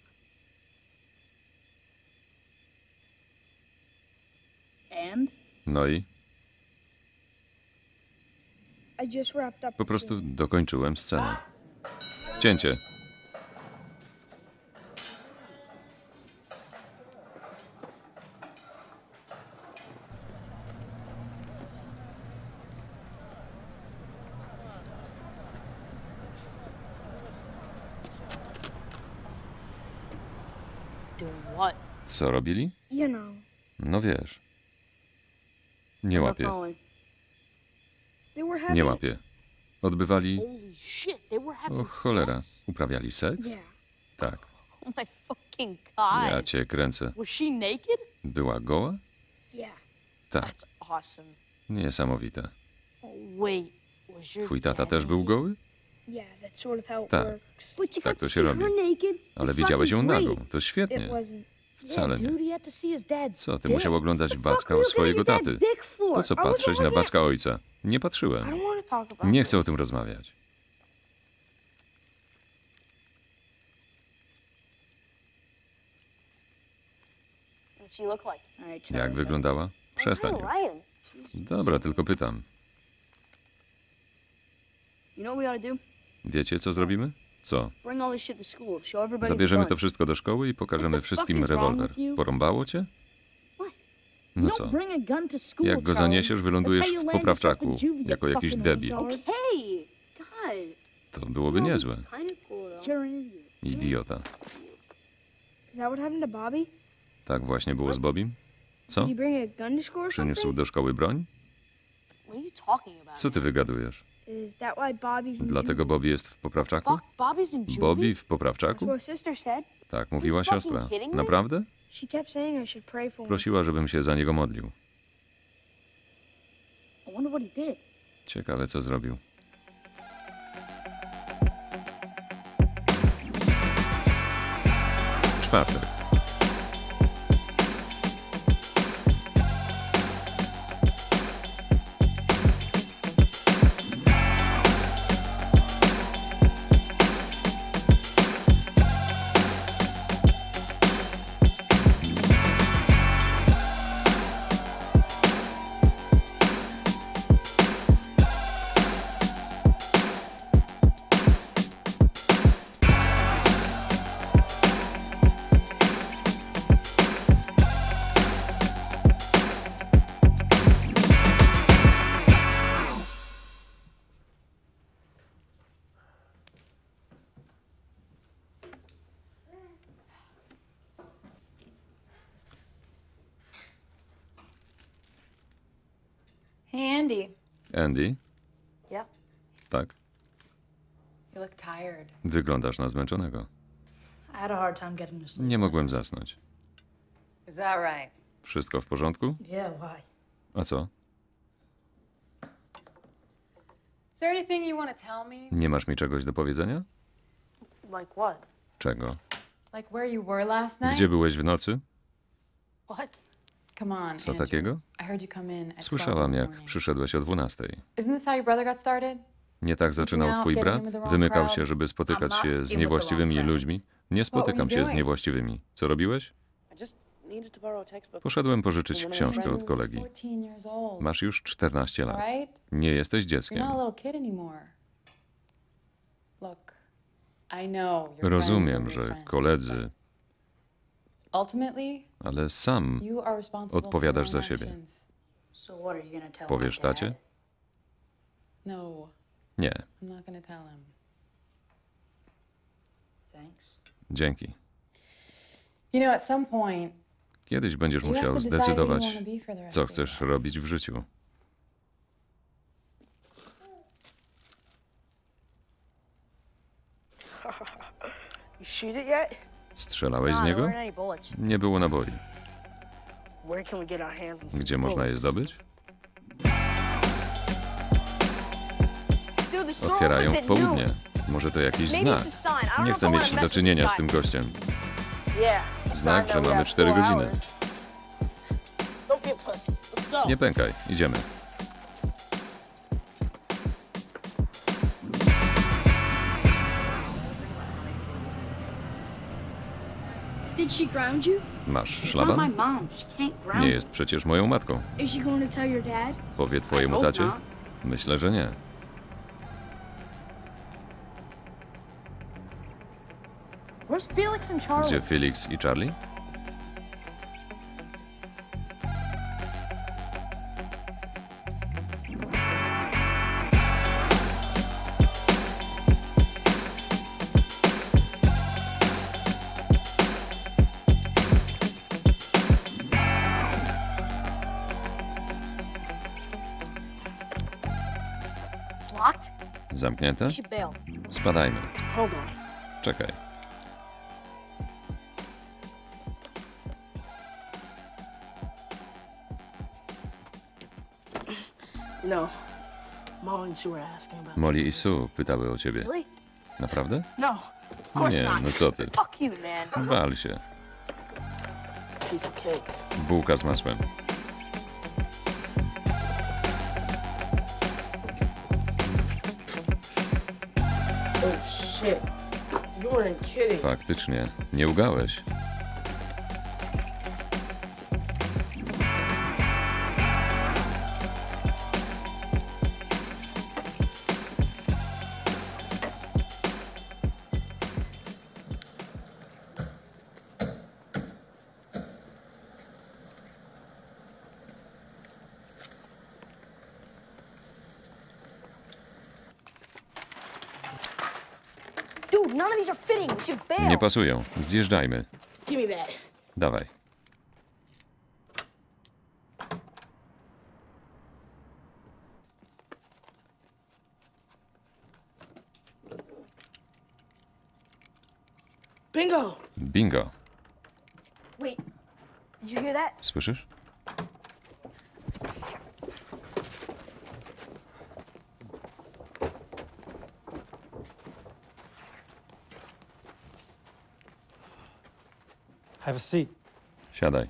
And? No i I just wrapped up. po prostu dokończyłem scenę. Cięcie. Doing what? Co robili? You know. No wiesz. Nie łapie. They were having. Nie łapie. Odbywali... Holy shit, they were having O cholera. sex. Uprawiali seks? Yeah. Tak. Oh my fucking god. Ja cię kręcę. Was she naked? Była goła? Yeah. Tak. That's awesome. Niesamowite. Oh, wait. Was your Twój tata dad też był naked? goły? Yeah, that's sort of how it Tak. works. But you Tak got to to się see robi. her naked. Ale It's widziałeś ją fucking nagą. great. To It świetnie. wasn't. Wcale nie. Dude, you had to see his dad's Co, ty dick. musiał oglądać What the wacka fuck were u you swojego looking at your taty? dad's dick for? Po co I was patrzeć na over wacka ojca? Nie I patrzyłem. don't want to talk about Nie chcę o this. tym rozmawiać. What'd she look like? All right, Jak wyglądała? Przestań już. Dobra, tylko pytam. You know what we ought to do? Wiecie, co zrobimy? Co? Bring all this shit to school. Show everybody Zabierzemy the to gun. wszystko do szkoły i pokażemy wszystkim is wrong rewolwer. with you? Porąbało cię? What? No Don't co? bring a gun to school, Jak go Charlie. zaniesiesz, wylądujesz That's how you w land poprawczaku, yourself in juvie, you jako jakiś fucking debil. retard. Hey, God. To byłoby niezłe. Kinda cool though. You're an idiot. Idiota. Is that what happened to Bobby? Tak właśnie było z Bobim? Co? Did he bring a gun to school or Przyniósł something? do szkoły broń? What are you talking about? Co ty wygadujesz? Is that why Bobby's in Dlatego Bobby jest w poprawczaku? Fuck, Bobby's in juvie? Bobby w That's poprawczaku? what sister said. Tak mówiła fucking siostra. kidding me? Naprawdę? She kept saying I should pray for him. Prosiła, żebym się za niego modlił. I wonder what he did. Ciekawe, co zrobił. Czwartek. Hey, Andy. Andy? Yeah. Tak. You look tired. Wyglądasz na zmęczonego. I had a hard time getting to sleep. Nie mogłem zasnąć. Is that right? Wszystko w porządku? Yeah, why? A co? Is there anything you want to tell me? Nie masz mi czegoś do powiedzenia? Like what? Czego? Like where you were last night? Gdzie byłeś w nocy? What? Come on, Co Andrew. takiego? I heard you come in at Słyszałam, 12 in the jak morning. przyszedłeś o 12:00. Isn't this how your brother got started? Nie tak zaczynał twój brat? Wymykał się, żeby spotykać się z niewłaściwymi ludźmi. Nie spotykam się z niewłaściwymi. Co robiłeś? I just needed to borrow a textbook. Poszedłem pożyczyć książkę od kolegi. 14 years old. Masz już 14 lat. Right? Nie jesteś You're dzieckiem. not a little kid anymore. Look, I know your Rozumiem, friends are your że friends. koledzy, Ultimately, ale sam you are responsible odpowiadasz for za your siebie. actions. So what, are you gonna tell Powiesz my dad? tacie? No, Nie. I'm not gonna tell him. Thanks. Dzięki. You know, at some point, Kiedyś będziesz you have musiał to decide who you zdecydować, want to be for the rest co of your chcesz life. robić w życiu. You shoot it yet? Strzelałeś z niego? Nie było naboi. Where can we get our hands on some Gdzie można je bullets? zdobyć? Dude, the store Otwierają w opens at noon. południe. Może to jakiś Maybe znak. it's a sign. I don't Nie know chcę if I mieć wanna do mess with czynienia this z tym guy. gościem. Yeah. Znak, że Sign that we mamy have 4 4 godziny. hours. Don't be a pussy. Let's go. Nie pękaj, idziemy. Did she ground you? Masz Not my szlaban? mom. She can't ground Nie me. jest przecież moją matką. Is she going to tell your dad? Powie I twojemu hope tacie? not. Myślę, że nie. Where's Felix and Charlie? Gdzie Felix i Charlie? It's locked. Zamknięte? We should bail. Spadajmy. Hold on. Czekaj. No. Molly and Sue were asking about Molly i Sue pytały o ciebie. Really? Naprawdę? No. Of course Nie, not. no co ty. Fuck you, man. Wal się. Piece of cake. Bułka z masłem. Oh shit. You weren't kidding. Faktycznie, nie ugałeś. Dude, none of these are fitting. We should bail. Nie pasują. Zjeżdżajmy. Give me that. Dawaj. Bingo. Bingo. Wait. Did you hear that? Słyszysz? Have a seat. Siadaj.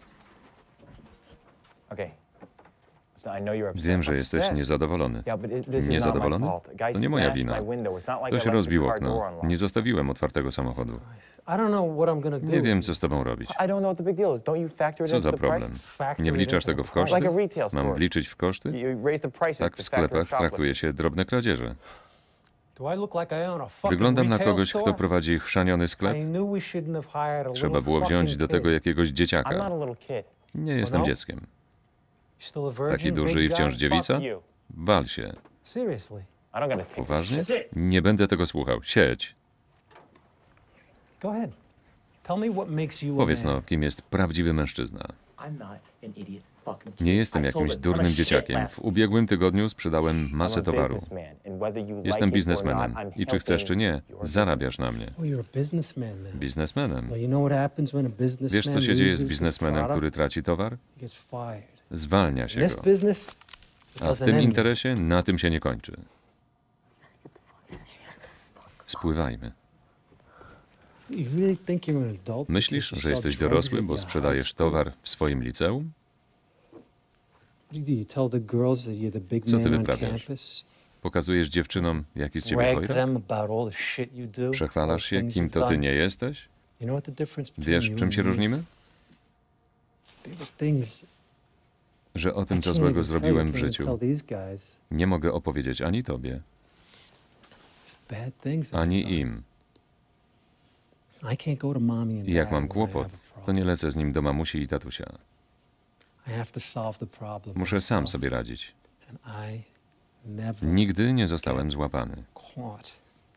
Okay. So I know you're upset. Wiem, że jesteś niezadowolony. Yeah, but this is not my Niezadowolony? fault. A guy To nie moja smashed wina. my window. It's not like I Ktoś left rozbił the car door okno. unlocked. Nie zostawiłem otwartego samochodu. I don't know what I'm gonna do. Nie wiem, co z tobą robić. I don't know what the big deal is. Don't you factor it Co into za the price? problem? Factor Nie it wliczasz into tego the w price. koszty? Like a retail store. Mam wliczyć w koszty? You raise the prices Tak to w factor sklepach shoplifting. traktuje się drobne kradzieże. Do I look like I own a fucking Wyglądam na retail kogoś, kto store? prowadzi chrzaniony sklep? I knew we shouldn't have hired a Trzeba little było wziąć fucking do tego kid. jakiegoś I'm not dzieciaka. a little kid. Nie jestem no? dzieckiem. You still a virgin, Taki duży big i wciąż guy? dziewica? Fuck you. Wal się. Seriously. I don't gotta take Poważnie? this shit. Nie będę tego słuchał. Siedź. Go ahead. Tell me what makes you a Powiedz man. no, kim jest prawdziwy mężczyzna. I'm not an idiot fucking kid. Nie jestem I sold jakimś a ton of durnym shit dzieciakiem. last W ubiegłym tygodniu sprzedałem I'm masę a towaru. businessman, and whether you like Jestem it or biznesmenem not, I'm i czy chcesz, czy nie, helping your zarabiasz na mnie. Oh, you're a businessman now. Biznesmenem. Well, you know what happens when a businessman Wiesz, co się dzieje z loses his biznesmenem, product? który traci towar? He gets fired. Zwalnia się In this go. business, it A w doesn't tym end. interesie na tym się nie kończy. Spływajmy. You really think you're an adult Myślisz, because you że jesteś sell drugs dorosły, at bo your sprzedajesz high school? towar w swoim liceum? What do you tell the girls that you're the big Co ty man on wyprawiasz? campus? Pokazujesz dziewczynom, jaki z ciebie Brag to chojrak? them about all the shit you do, Przechwalasz się, all the kim things to you've ty done. nie jesteś? You know what the difference between Wiesz, you czym and się me is? różnimy? There were things Że o tym, co I can't złego even zrobiłem w tell you, can't życiu, tell these guys. nie mogę opowiedzieć ani tobie, It's bad things that I've ani done. im. I can't go to mommy and I jak dad mam when I kłopot, have a to problem. nie lecę z nim do mamusi i tatusia. I have to solve the problem Muszę sam myself, sobie radzić. and I never Nigdy nie zostałem złapany. caught.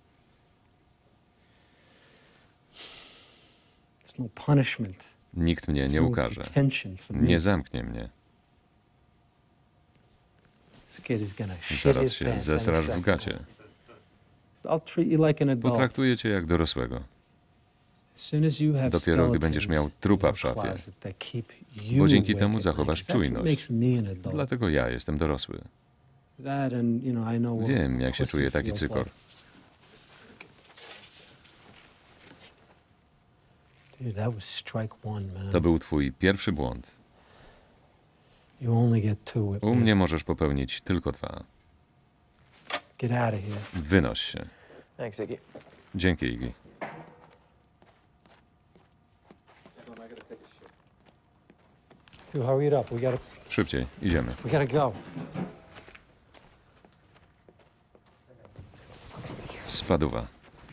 There's no punishment. Nikt mnie There's nie no ukarze. detention for me. Nie zamknie mnie. This kid is gonna shit Zaraz his się pants any zesrasz w second gacie. now. I'll treat you like an adult. Potraktuję cię jak dorosłego. As soon as you have Dopiero gdy będziesz miał trupa w szafie, bo dzięki temu zachowasz czujność. Dlatego ja jestem dorosły. Wiem, jak się czuje taki cykor. To był twój pierwszy błąd. U mnie możesz popełnić tylko 2. Wynoś się. Dzięki, Iggy. Szybciej, idziemy. Spaduwa.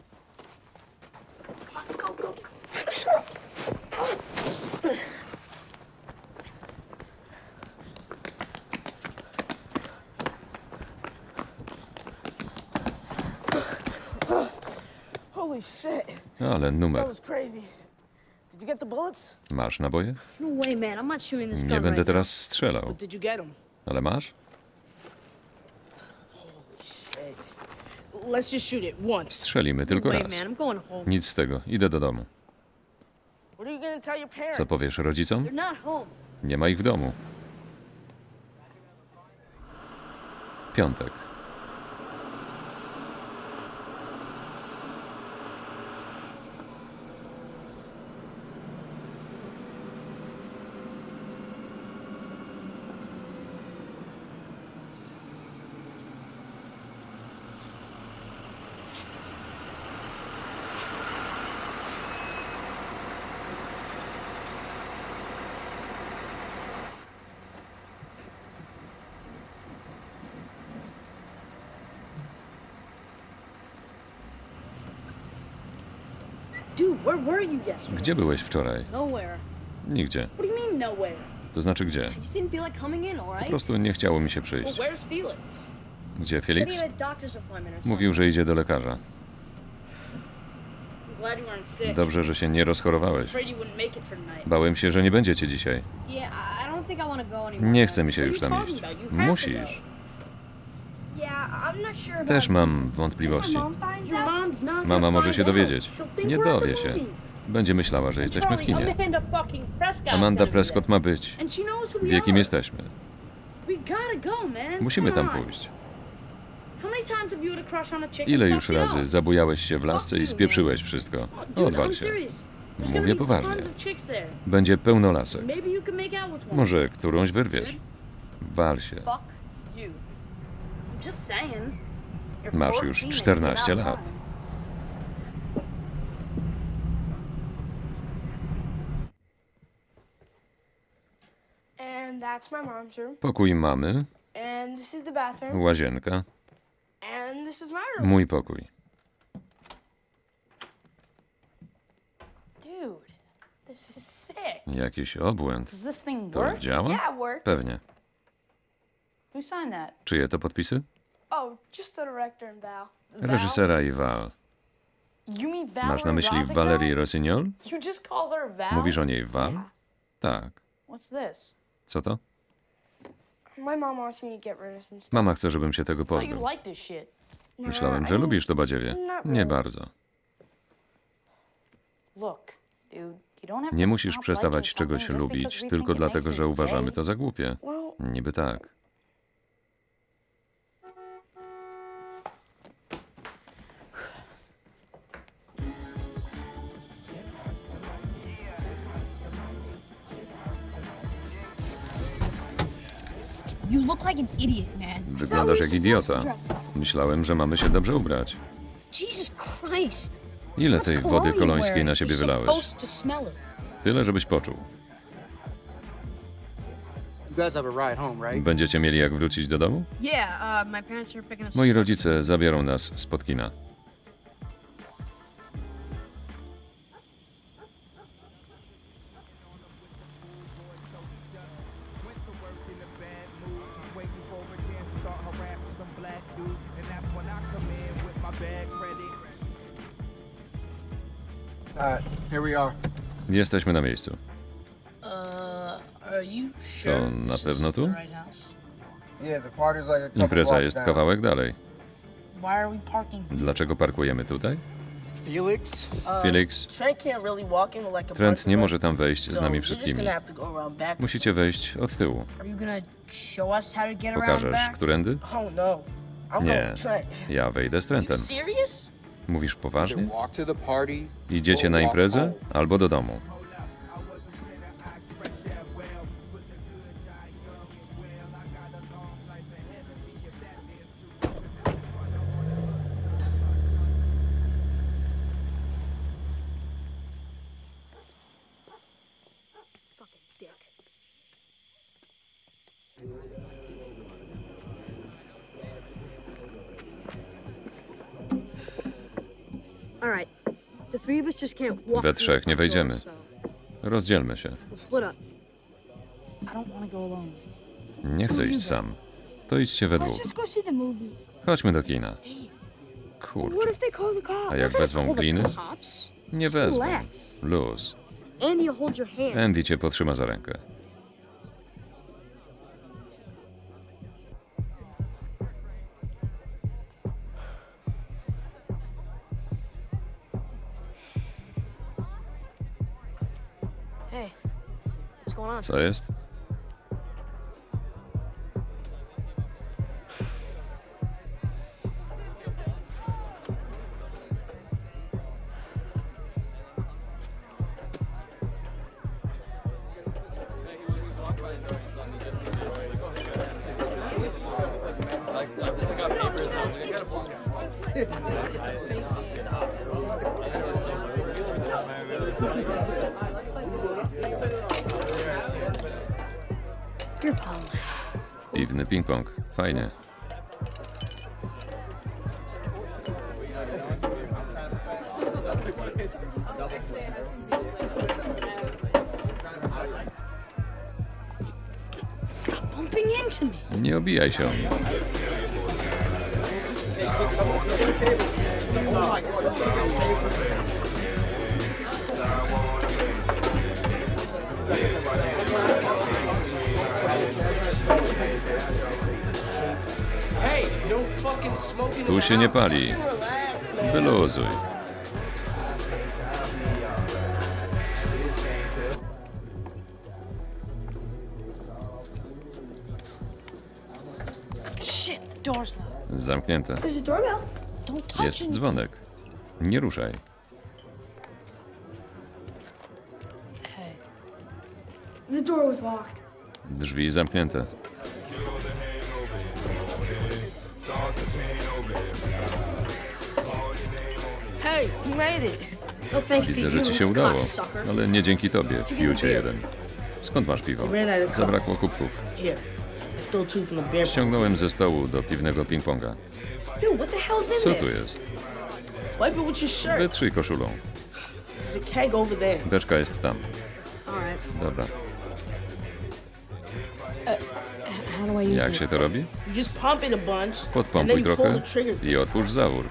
Holy shit. Ale numer. That was crazy. Did you get the bullets? Masz naboje? No way, man. I'm not shooting this gun Nie będę right teraz strzelał. But did you get them? Ale masz? Holy shit. Let's just shoot it once. Strzelimy tylko now. raz. Wait, man. I'm going home. Nic z tego. Idę do domu. What are you gonna tell your parents? Co powiesz rodzicom? They're not home. Nie ma ich w domu. Piątek. Dude, where were you yesterday? Gdzie byłeś wczoraj? Nowhere. Nigdzie. What do you mean nowhere? To znaczy gdzie? I just didn't feel like coming in, Po alright? prostu nie chciało mi się Well, przyjść. where's Felix? Gdzie Said he Felix? had a doctor's appointment or something. Mówił, że idzie do lekarza. I'm glad you weren't sick. Dobrze, że się nie rozchorowałeś. Afraid you wouldn't make it for tonight. Bałem się, że nie będzie cię dzisiaj. Yeah, I don't think I want to go anymore. Nie chce mi się już tam iść. Musisz. Yeah, I'm not sure about Też mam wątpliwości. Mom finds Your out. mom's not Mama gonna może find się out. dowiedzieć. She'll think Nie we're at the dowie się. movies. Będzie myślała, że jesteśmy w kinie. Amanda fucking Prescott's Amanda gonna be Prescott there. ma być. And she knows who we Wie, kim are. jesteśmy. We gotta go, man. Musimy Come tam on. pójść. How many times have you had a crush on a chick Ile and już fucked it razy up? zabujałeś się w lasce i spieprzyłeś wszystko? Dude, Odwal I'm się. serious. There's gonna Mówię be poważnie. tons of chicks there. Będzie pełno lasek. Maybe you can make out with one. Może którąś wyrwiesz. Wal się. Fuck you. I'm just saying. You're Masz 14 już and 14 you're not lat. fine. And that's my mom's room. Pokój mamy, And this is the bathroom. łazienka, And this is my room. mój pokój. Dude, this is sick. Jakiś obłęd. Does this thing To work? działa? Yeah, it works. Pewnie. Who signed that? Czyje to podpisy? Oh, just the director and Val. Reżysera i Val. You mean Val Masz na myśli Rossignol? Valerie Rossignol? You just call her Val? Mówisz o niej Val? Tak. What's this? Co to? My mom wants me to get rid of some stuff. Mama chce, żebym się tego Oh, you pozbył. like this shit. Myślałem, że lubisz to badziewie. Nie bardzo. Look, dude, you don't have Nie to musisz stop przestawać liking czegoś something just lubić because we tylko think it dlatego, makes że it uważamy great. to za głupie. Well, Niby tak. You look like an idiot, man. Wyglądasz jak idiota. Myślałem, że mamy się dobrze ubrać. Jesus Christ. Ile tej wody kolońskiej na siebie wylałeś? Supposed to smell it. Tyle, żebyś poczuł. You guys have a ride home, right? Będziecie mieli jak wrócić do domu? Yeah, my parents are picking us Moi rodzice zabiorą nas spod kina. Here we are. Jesteśmy na miejscu. Are you To na pewno tu? Yeah, the party's like a couple Impreza blocks jest down. kawałek dalej. Dlaczego parkujemy tutaj? Felix? Felix, Trent nie może tam wejść z nami wszystkimi. Musicie wejść od tyłu. Pokażesz, którędy? Nie, ja wejdę z Trentem. Mówisz poważnie? Idziecie na imprezę albo do domu. We trzech nie wejdziemy. Rozdzielmy się. Nie chcę iść sam. To idźcie we dwóch. Chodźmy do kina. Kurczę. A jak wezwą gliny? Nie wezwą. Luz. Andy cię potrzyma za rękę. Co jest? Piwny ping-pong. Fajnie. Nie obijaj się o mnie. Tu się nie pali. Wyluzuj. Zamknięte. Jest dzwonek. Nie ruszaj. Drzwi zamknięte. Widzę, że ci się udało, ale nie dzięki tobie, fiucie jeden. Skąd masz piwo? Zabrakło kubków. Ściągnąłem ze stołu do piwnego ping-ponga. Co tu jest? Wytrzyj koszulą. Beczka jest tam. Dobra. Jak się to robi? Podpompuj trochę i otwórz zawór.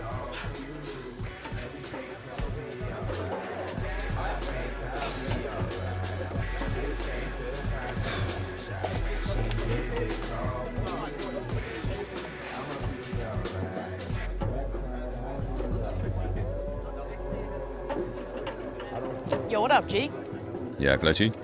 Yo, what up, G? Jak leci?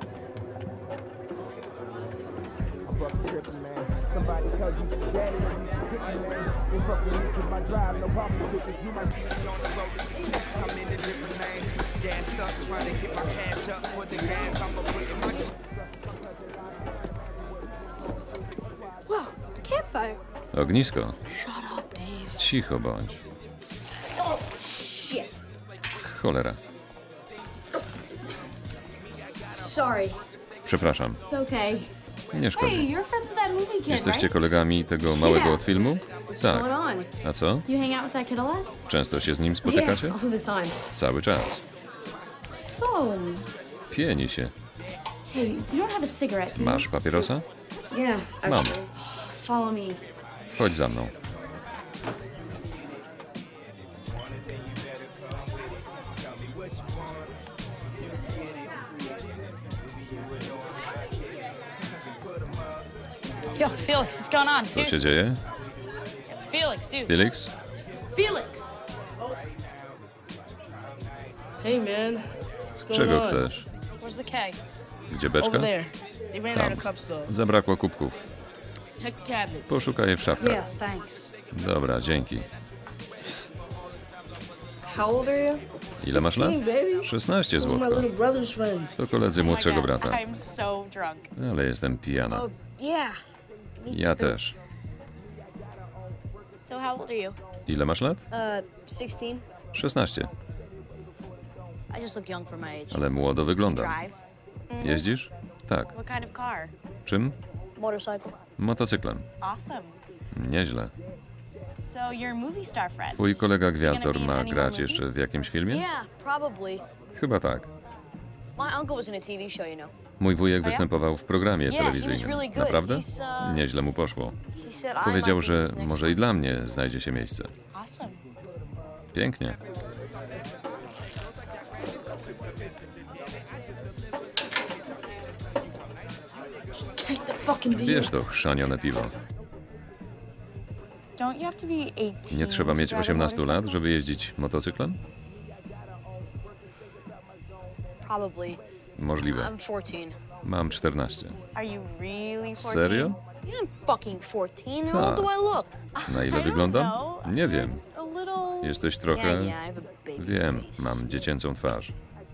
Ognisko. Cicho bądź. Cholera. Przepraszam. Nie szkodzi. Jesteście kolegami tego małego od filmu? Tak. A co? Często się z nim spotykacie? Cały czas. Pieni się. Masz papierosa? Mam. Chodź za mną. Yo, Felix, what's going on, Co się dzieje? Felix, dude. Felix? Felix! Hey, man. What's going Czego on? chcesz? Where's the keg? Gdzie beczka? Over there. They ran out Tam. of cups, though. Zabrakło kubków. Check the cabinets. Poszukaj je w szafkach. Yeah, thanks. Dobra, dzięki. How old are you? Ile masz lat? 16, baby. 16 Those are my złotko. little brother's friends. To koledzy młodszego brata. I'm so drunk. Ale jestem pijana. Oh, yeah. Me Ja too. też. So how old are you? Ile masz lat? 16. 16. I just look young for my age. Ale młodo wyglądam. Drive? Jeździsz? Tak. What kind of car? Czym? Motorcycle. Motocyklem. Awesome. Nieźle. So you're a movie star friend. Twój kolega Is he gonna Gwiazdor be in ma any more grać movies? jeszcze w jakimś filmie? Yeah, probably. Chyba tak. My uncle was in a TV show, you know. Mój wujek występował w programie Yeah, he was telewizyjnym. really good. Naprawdę? He's, Nieźle mu poszło. He said I Powiedział, might be że his next może i dla mnie znajdzie się miejsce. Awesome. Pięknie. Take the fucking beer. Bierz to chrzanione piwo. Don't you have to be 18 Nie trzeba to mieć drive a 18 lat, motorcycle? żeby jeździć motocyklem? Probably. Możliwe. I'm 14. Mam 14. Are you really 14? Serio? Yeah, I'm fucking 14. How old Tak. do I look? Na I ile don't wyglądam? know. Nie wiem. A little... Jesteś trochę... Yeah, I have a baby Wiem, face. mam dziecięcą twarz.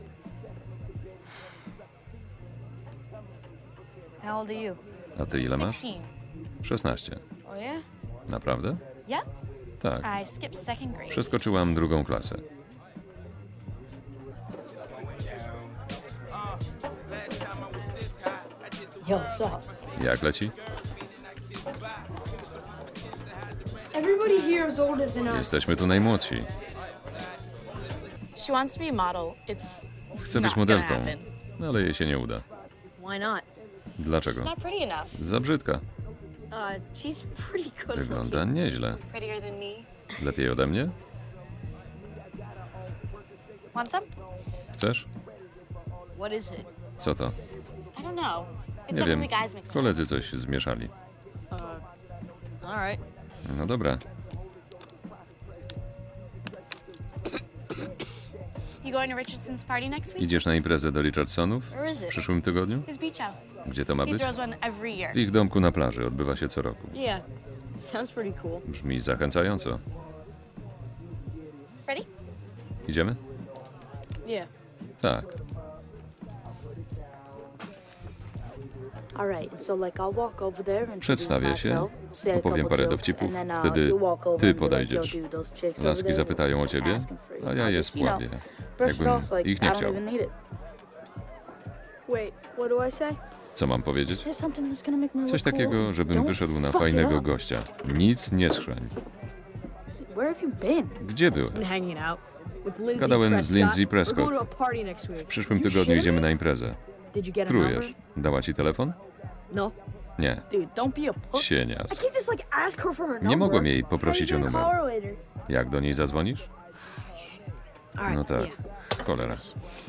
How old are you? A ty ile masz? 16. 16. Oh, yeah? Naprawdę? Yeah. Tak. I skipped second grade. Przeskoczyłam drugą klasę. Yo, what's up? Jak leci? Everybody here is older than us. Jesteśmy tu najmłodsi. She wants to be a model. It's Chcę być not gonna modelką, happen. ale jej się nie uda. Why not? Dlaczego? She's not pretty enough. Za brzydka. She's pretty good Wygląda looking. nieźle. Prettier than me. Lepiej ode mnie? Want some? Chcesz? What is it? Co to? I don't know. It's Nie something wiem. the guys mix. Koledzy coś zmieszali. All right. No dobra. You going to Richardson's party next week? Idziesz na imprezę do Richardsonów Where is w it? przyszłym tygodniu? His beach house. Gdzie to ma He być? throws one every year. W ich domku na plaży. Odbywa się co roku. Yeah. Sounds pretty cool. Brzmi zachęcająco. Ready? Idziemy? Yeah. Tak. Przedstawię się, opowiem parę dowcipów, wtedy ty podejdziesz. Laski zapytają o ciebie, a ja je spławię, jakbym ich nie chciał. Wait, what do I say? Co mam powiedzieć? Say something that's gonna make me Coś look cool. takiego, żebym Don't wyszedł na fuck it fajnego up. gościa. Nic nie schrzeń. Where have you been? Gdzie byłeś? Hanging out with Lindsay Gadałem z Lindsay Prescott. We're going Prescott. to a party next W week. przyszłym tygodniu idziemy na imprezę. Did you get a number? Trujesz. Dała ci telefon? No. Nie. Dude, don't be a pussy. Cienias. I can't just like ask her for her number. Nie mogłem jej poprosić o How are you gonna numer. call her later? Jak do niej zadzwonisz? No tak. Cholera.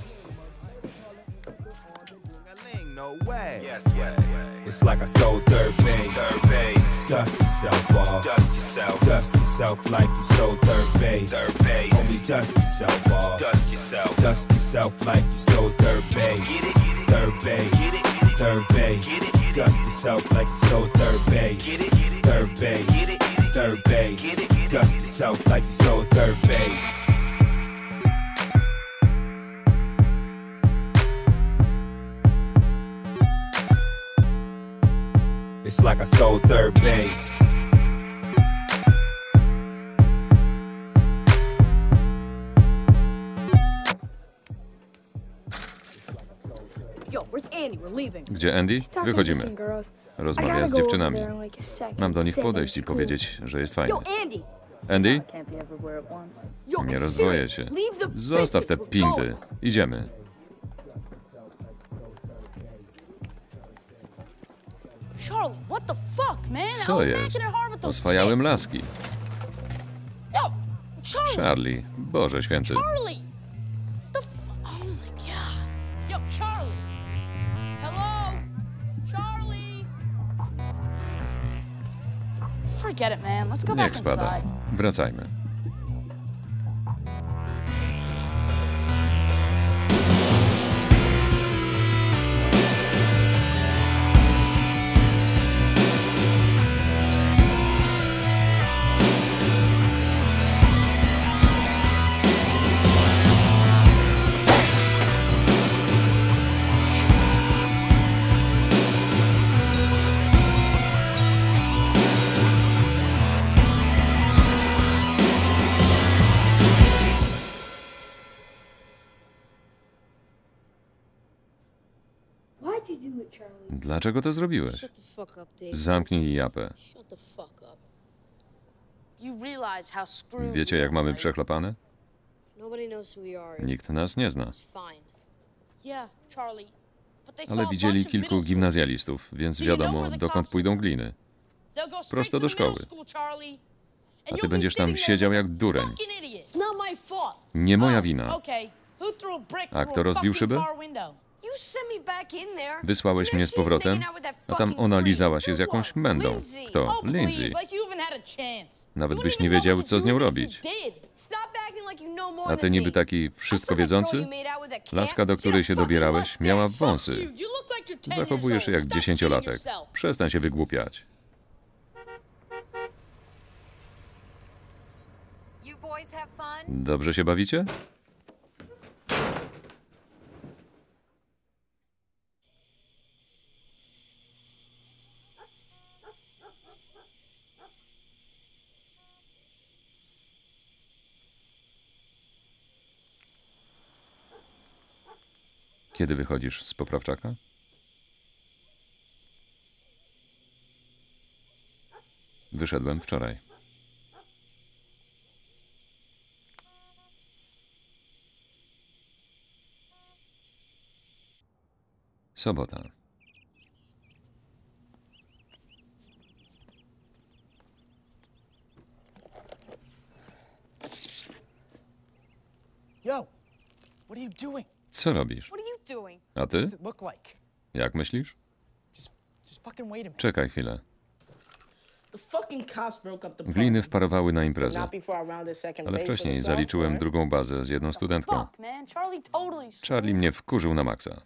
No way. It's like I stole third base. Dust yourself off. Dust yourself like you stole third base. Homie, dust yourself off. Dust yourself like you stole third base. Third base. Third base. Dust yourself like you stole third base. Third base. Third base. Dust yourself like you stole third base. It's like I stole third base. Yo, where's Andy? We're leaving. Gdzie Andy? Wychodzimy. Rozmawia z dziewczynami. Mam do nich podejść i powiedzieć, że jest fajnie. Yo, Andy! Andy? Yo, Nie I'm rozdwoję serious. się. Leave the Zostaw te bitches. pinty. Go. Idziemy. Charlie, what the fuck, man? I Co was jest? making it hard with those Oswajałem chicks. laski. Yo, Charlie. Charlie. Boże święty. Charlie. Oh my god. Yo, Charlie. Hello? Charlie. For Forget it, man. Let's go back Niech spada. inside. Wracajmy. Why'd you do it, Charlie? Dlaczego to zrobiłeś? Shut the fuck up, Dave. Zamknij japę. Shut the fuck up. You realize how screwed Wiecie, we jak are, mamy right? przechlapane? Nobody knows who we are. Nikt nas nie zna. It's fine. Yeah, Charlie. But they saw Ale a widzieli bunch of kilku middle school- gimnazjalistów, więc wiadomo, dokąd pójdą gliny. They'll go straight Prosto to do the middle szkoły. school, Charlie. A And ty you'll będziesz be tam sitting there siedział like jak a dureń. fucking idiot. It's not my fault. Nie moja wina. Okay, who threw a brick A through kto rozbił fucking szybę? car window? You sent me back in there. Wysłałeś mnie z powrotem, a tam ona lizała się z jakąś mędą. Kto? Oh, please, Lindsay. like you even had a chance. Nawet You byś wouldn't nie even know wiedział, what co to z do nią if you robić. did. Stop acting like you know more A ty than niby me. taki wszystko I saw that wiedzący? girl you made out with that cat. Laska, do której się She had a fucking dobierałeś, miała mustache. Fuck wąsy. you. You look like you're 10 Zachowujesz się years jak old. Stop dziesięciolatek. kidding yourself. Przestań się wygłupiać. Dobrze się bawicie? Kiedy wychodzisz z poprawczaka? Wyszedłem wczoraj. Sobota. Yo, what are you doing? Co robisz? What are you doing? A ty? What does it look like? Jak myślisz? Just fucking wait a minute. Czekaj chwilę. The fucking cops broke up the Gliny wparowały na imprezę, Not before I rounded second ale base for wcześniej the zaliczyłem sophomore. drugą bazę z jedną studentką. Fuck, man. Charlie totally screwed. Charlie mnie wkurzył na maksa.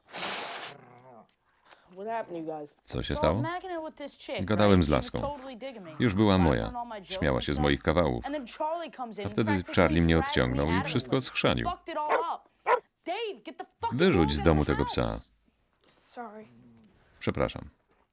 What happened, you guys? Co się So I was stało? macking it with this chick, Gadałem right? z She was laską. totally digging me. Już była Laughed moja. on all my jokes Śmiała and się z stuff. moich kawałów. And then Charlie comes in A and wtedy practically Charlie mnie drags odciągnął me i out of wszystko it. schrzanił. Fucked it all up. Dave, get the fucking Wyrzuć dogs z out domu of the tego psa. house. Sorry. Przepraszam.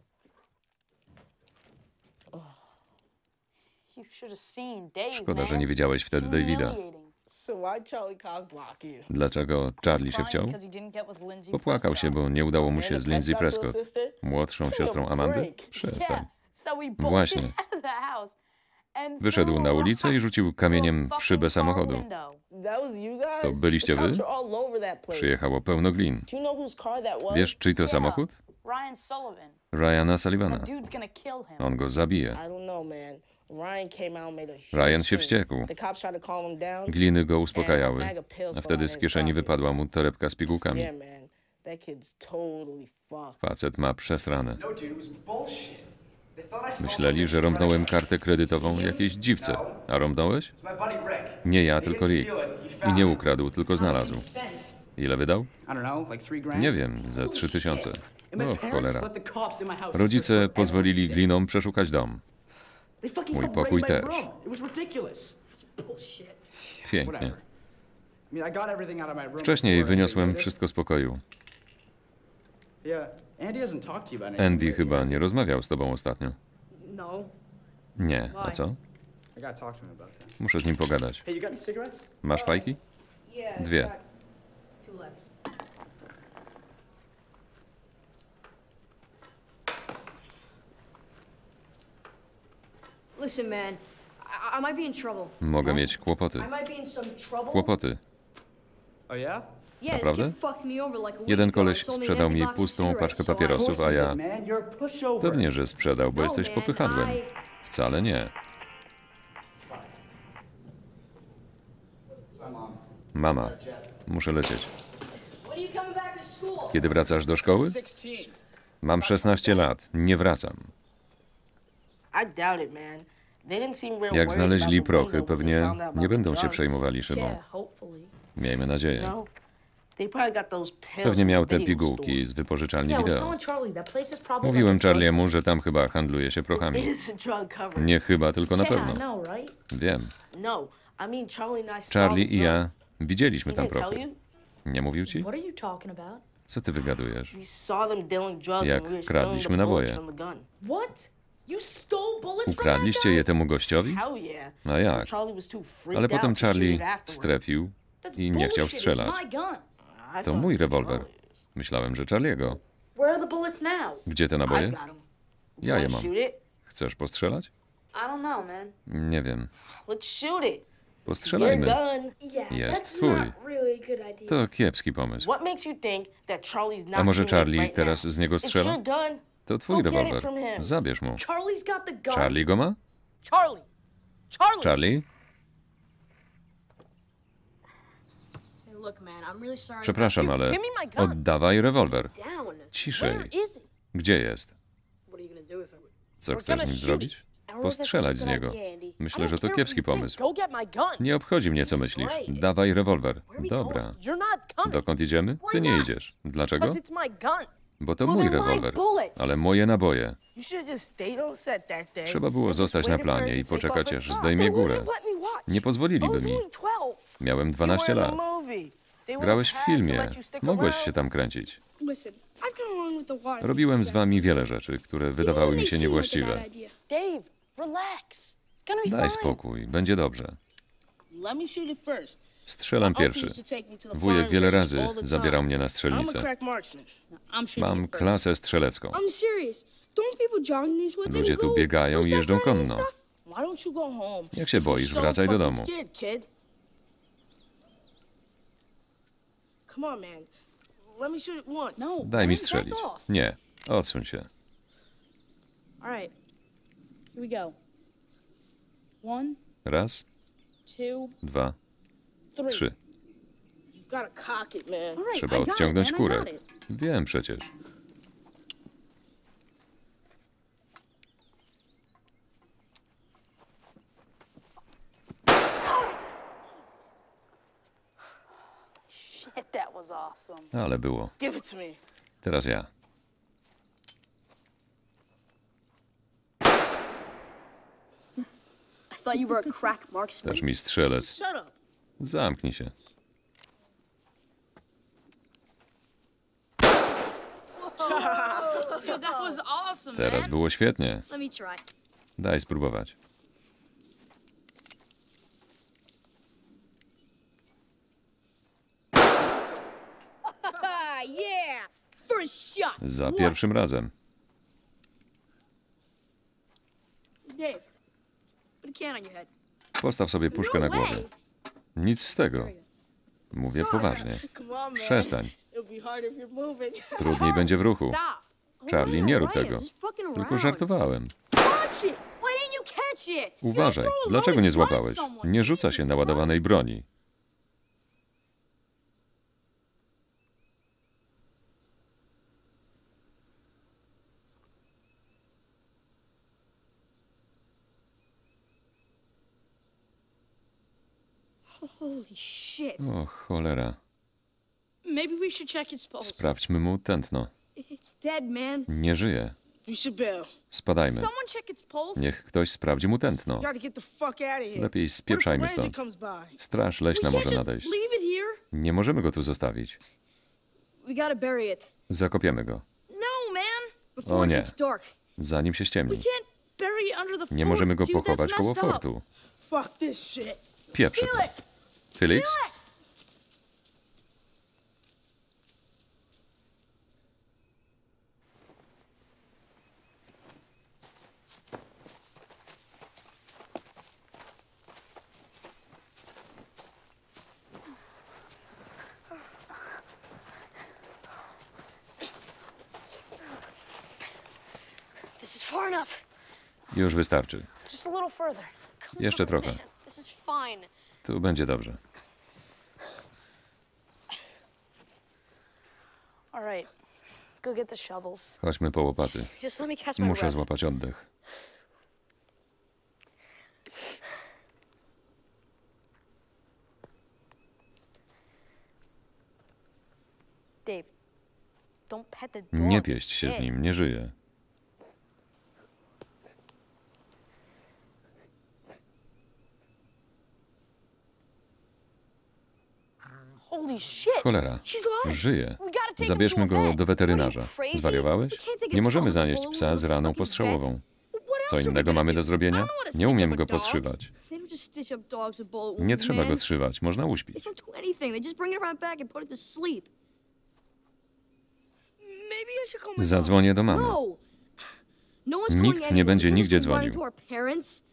You should have seen Dave, Szkoda, że man. nie widziałeś wtedy Davida. Humiliating. So why Charlie cock block you? Dlaczego Charlie się wciął? Because he didn't get with Lindsay Popłakał się, bo nie udało mu się z Lindsay Prescott, sister? młodszą siostrą Amandy. Przestań. Yeah, so we bolted Właśnie. out of the house and Wyszedł threw na a ulicę i rock rzucił kamieniem through a w szybę fucking car samochodu. window. That was you guys? To byliście The wy? cops are all over that place. Przyjechało pełno glin. Do you know whose car that was? Wiesz, czyj to samochód? Ryan Sullivan. Ryana Sullivana. That dude's gonna kill him. On go zabije. I don't know, man. Ryan came out and made a huge Ryan się scene. wściekł. The cops tried to calm him down. Gliny go uspokajały, a wtedy z kieszeni wypadła mu torebka z pigułkami. Yeah, man. That kid's totally fucked. Facet ma przesrane. No, dude, it was bullshit. They thought I saw Myśleli, że rąbnąłem kartę kredytową jakiejś dziwce. A rąbnąłeś? my buddy Rick. Nie ja, tylko Rick. I nie ukradł, tylko znalazł. Ile wydał? I don't know, like 3 grand. Nie wiem, ze 3000. And my O parents cholera. let the cops in my house. Rodzice pozwolili glinom przeszukać dom. They fucking Mój helped pokój raid my też. room. It was ridiculous. It's bullshit. Pięknie. Whatever. I mean, I got everything out of my room. Wcześniej before I wyniosłem did this. wszystko z pokoju. Yeah, Andy hasn't talked to you about anything. Andy lately, chyba has he? nie rozmawiał z tobą ostatnio. No. Nie, a co? I gotta talk to him about that. Muszę z nim pogadać. Hey, you got any cigarettes? Masz fajki? Yeah. Dwie. got 2 left. Listen, man. I might be in trouble. Mogę mieć kłopoty. I might be in some trouble. Kłopoty. Oh yeah? Yeah, this Naprawdę? kid fucked me over like a week Jeden ago koleś and sold me an sprzedał empty mi box of pustą cigarettes, paczkę so I- papierosów, a ja... Man, you're a pushover. Pewnie, że sprzedał, bo jesteś man, popychadłem. Wcale nie. It's my mom. Mama, muszę lecieć. When are you coming back to school? Kiedy wracasz do szkoły? 16. Mam 16 lat, nie wracam. doubt it, man. They didn't seem real Jak worried znaleźli about the prochy, window when they pewnie found out nie about będą the się guns. przejmowali szybą. Yeah, hopefully. Miejmy nadzieję. No. They probably got those pills Pewnie from miał the te video pigułki store. z wypożyczalni Yeah, I was wideo. telling Charlie that place is probably Mówiłem like a drug- Charliemu, że tam chyba handluje się prochami. It's a drug cover. Nie chyba, tylko na Yeah, I pewno. know, right? Wiem. No, I mean Charlie and I saw Charlie the i ja drugs. widzieliśmy He tam didn't tell prochy. you? Nie mówił ci? What are you talking about? Co ty wygadujesz? We saw them dealing drugs Jak and we were kradliśmy stealing the naboje. bullets from the gun. What? You stole bullets from that Ukradliście guy? je temu gościowi? Hell yeah. A jak? Charlie was too freaked Ale out potem to shoot Charlie it afterwards. strefił That's i nie chciał bullshit. strzelać. It's my gun. I To thought mój it was rewolwer. Charlie's. Myślałem, że Charliego. Where are the bullets now? Gdzie te I naboje? got 'em. Ja je Wanna mam. shoot it? Chcesz postrzelać? I don't know, man. Nie wiem. Let's shoot it. Your Postrzelajmy. gun. Yeah, Jest that's twój. not really a good idea. To kiepski pomysł. What makes you think that Charlie's not A może shooting it Charlie right teraz now? z niego It's strzela? your gun. To twój Go get it rewolwer. from him. Zabierz mu. Charlie's got the gun. Charlie go ma? Charlie. Charlie. Charlie? Hey, look, man, I'm really sorry. Przepraszam, ale Give me my gun. oddawaj rewolwer. Down. Ciszej. Where is it? Gdzie jest? What are you gonna do with him? Co We're chcesz z gonna nim shoot zrobić? I don't know if that's Postrzelać a z good niego. idea, Andy. Myślę, że to kiepski pomysł. Go get my gun. Nie obchodzi mnie, co myślisz. Dawaj rewolwer. Dobra. You're not coming. Dokąd idziemy? Ty nie idziesz. Dlaczego? Because it's my gun. Bo to Well, mój they're my rewolwer. bullets. Ale moje naboje. You should just stayed on set that day. Trzeba było and zostać just na waited for planie him i to take poczekać, off aż and zdejmie drop. They górę. wouldn't let me watch. Nie I pozwoliliby was mi. only 12. Miałem You 12 were in lat. the movie. They Grałeś w would've had to filmie. let you stick Mogłeś around. się tam kręcić. Listen, I've gone along with the water. Robiłem z wami wiele rzeczy, które wydawały mi się niewłaściwe. Dave, relax. It's gonna be Daj fine. spokój, będzie dobrze. Let me shoot it first. Strzelam pierwszy. Wujek wiele razy zabierał mnie na strzelnicę. Mam klasę strzelecką. I'm serious. Don't people jogging these woods Ludzie tu biegają i jeżdżą konno. Jak się boisz, wracaj do domu. Daj mi strzelić. Nie, odsuń się. All right. Here we go. 1, Raz, 2, 2, 3. You've gotta cock it, man. All right, Trzeba I got it, odciągnąć man, I got kurek. it. Wiem przecież. Shit, that was awesome. Ale było. Give it to me. Teraz ja. I thought you were a crack marksman. Dasz mi strzelec. Shut up. Zamknij się. Dude, that was awesome, Teraz man. było świetnie. Let me try. Daj spróbować. Yeah! First shot! Za pierwszym razem. Dave, put a can on your head. Postaw sobie puszkę na głowie. Nic z tego. Mówię poważnie. Come on, man. Przestań. It'll be hard if you're moving. Trudniej będzie w ruchu. Stop. Charlie, nie rób tego. Just fucking around. Tylko żartowałem. Catch it! Why didn't you catch it? Uważaj, dlaczego nie złapałeś? Nie rzuca się naładowanej broni. Holy shit. O cholera. Maybe we should check its pulse. Sprawdźmy mu tętno. It's dead, man. Nie żyje. You should bail. Spadajmy. Someone check its pulse. Niech ktoś sprawdzi mu tętno. You gotta get the fuck out of here. Lepiej What if spieprzajmy Ranger stąd. comes by? Straż We leśna can't może just nadejść. leave it here. Nie możemy go tu zostawić. We gotta bury it. Zakopiemy go. No, man. Before O it nie. gets dark. Zanim się We ściemni. can't bury it under the Nie fort, możemy go dude, that's pochować koło messed up. fortu. Fuck this shit. Pieprze to. Felix? This is far enough. Już wystarczy. Just a little further. Come Jeszcze on, trochę. man. This is fine. Tu będzie dobrze. All right. Go get the shovels. Chodźmy po łopaty. Just let me catch my Muszę breath. złapać oddech. Dave, don't pet the dog. Nie pieść się z nim, nie żyje. Holy shit. Cholera, She's alive. żyje. We gotta take him Zabierzmy to a go vet. do weterynarza. What are you, crazy? Zwariowałeś? We can't take a Nie możemy dog zanieść all psa over z the raną fucking postrzałową. vet. What Co else are we innego gonna mamy do? do zrobienia? I don't wanna Nie stitch umiem up go a dog. podszywać. They don't just stitch up dogs with bullet Nie wounds, trzeba go man. zszywać, można They uśpić. don't do anything. They just bring it right back and put it to sleep. Maybe I should call my Zadzwonię do mom. mamy. No. No one's Nikt calling nie będzie anyone. nigdzie We're just dzwonił. running to our parents.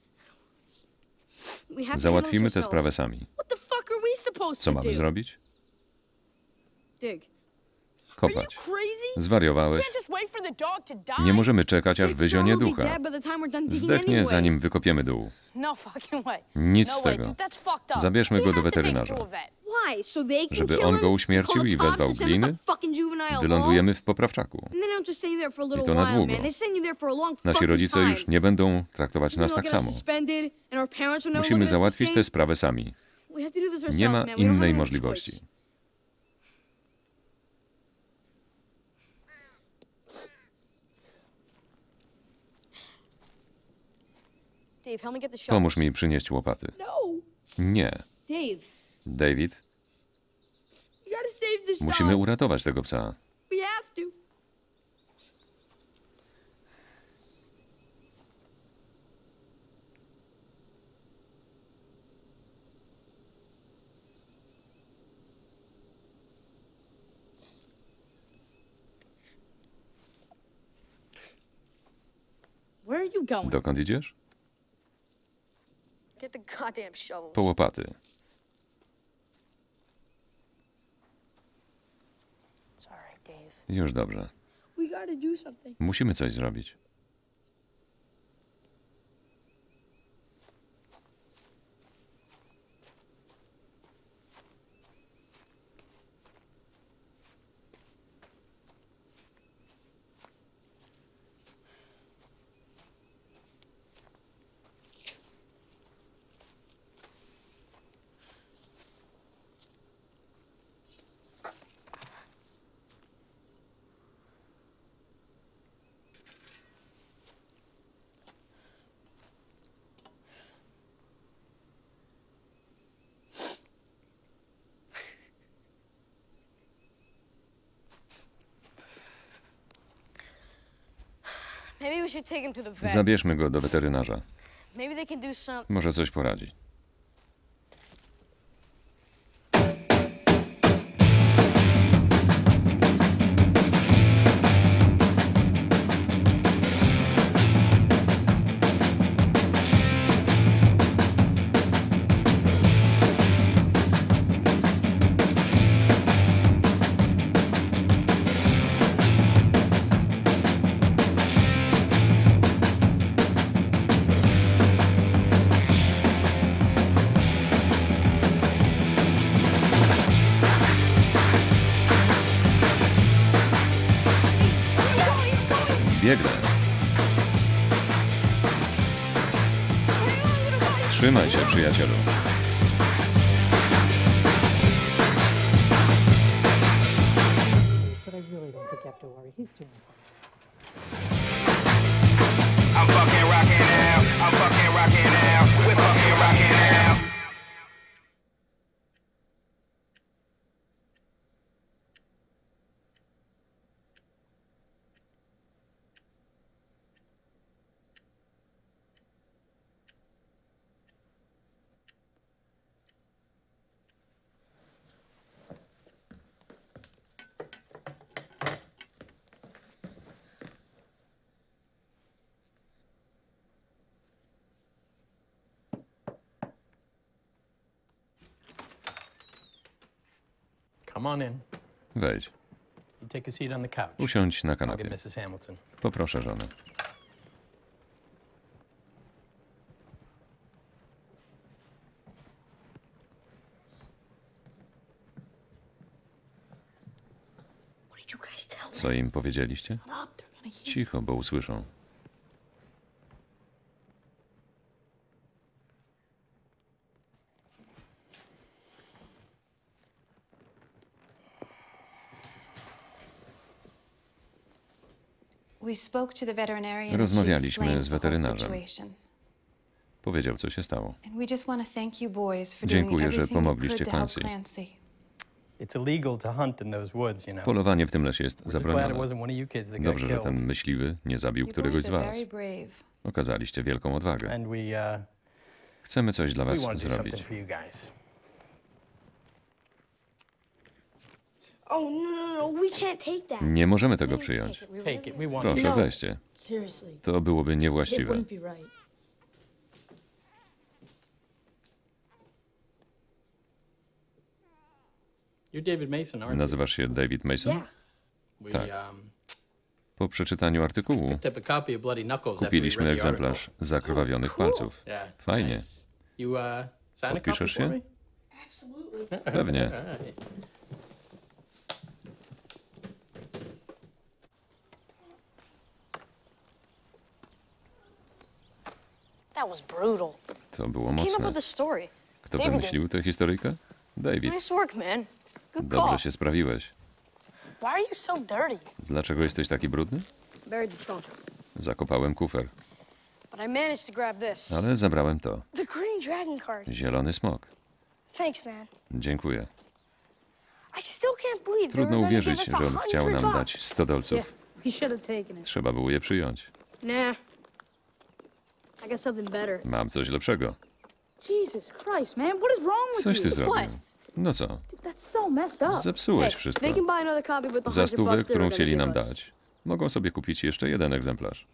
We have to Załatwimy handle tę this sprawę ourselves. sami. What the fuck are we supposed Co to mamy do? zrobić? Dig. Kopać. Crazy? Zwariowałeś? Can't just wait for the dog to die. Nie możemy czekać, aż wyzionie Sure, he'll be ducha. dead by the time we're done digging Zdechnie, anyway. zanim wykopiemy dół. No fucking way. Nic No z way, tego. dude, that's fucked up. Zabierzmy We go do have to take him weterynarza. to a vet. Why? So they can Żeby kill on him? go uśmiercił Call the i cops wezwał and send us gliny? a fucking juvenile law? Wylądujemy w poprawczaku. And they don't just send you there for a little I to na while, długo. man. They send you there for a long Nasi fucking rodzice time. już nie będą traktować nas They'll tak get us samo. suspended, and our parents will never look Musimy at us the załatwić same. tę sprawę sami. We have to do this ourselves, Nie ma man. We don't have innej any możliwości. choice. Dave, help me get the shovels. Pomóż mi przynieść łopaty. No. Nie. Dave, David, you gotta save this musimy dog. uratować tego psa. We have to. Where are you going? Dokąd idziesz? Get the goddamn shovels. Po łopaty. It's all right, Dave. Już dobrze. We gotta do something. Musimy coś zrobić. Maybe we should take him to the vet. Zabierzmy go do weterynarza. Maybe they can do some. Może coś poradzi. Biegnę. Trzymaj się, przyjacielu. But I really don't think you have to worry. He's doing fine. I'm fucking rocking now. I'm fucking rocking now. We're fucking rocking now. Come on in. Wejdź. You take a seat on the couch. Usiądź na I'll get kanapie. Mrs. Hamilton. Poproszę żonę. What did you guys tell Co im powiedzieliście? Shut up, they're gonna hear. Cicho, bo usłyszą. Rozmawialiśmy z weterynarzem. Powiedział, co się stało. Dziękuję, że pomogliście Clancy. Polowanie w tym lesie jest zabronione. Dobrze, że ten myśliwy nie zabił któregoś z was. Okazaliście wielką odwagę. Chcemy coś dla was zrobić. Nie możemy tego przyjąć. Proszę, weźcie. To byłoby niewłaściwe. Nazywasz się David Mason? Tak. Po przeczytaniu artykułu kupiliśmy egzemplarz zakrwawionych palców. Fajnie. Podpiszesz się? Pewnie. To było mocne. Kto wymyślił tę historyjkę? David. Dobrze się sprawiłeś. Dlaczego jesteś taki brudny? Zakopałem kufer. Ale zabrałem to. Zielony smok. Dziękuję. Trudno uwierzyć, że on chciał nam dać 100 dolców. Trzeba było je przyjąć. Mam coś lepszego. Coś ty zrobił. No co? Zepsułeś wszystko. Za 100, którą chcieli nam dać, mogą sobie kupić jeszcze jeden egzemplarz.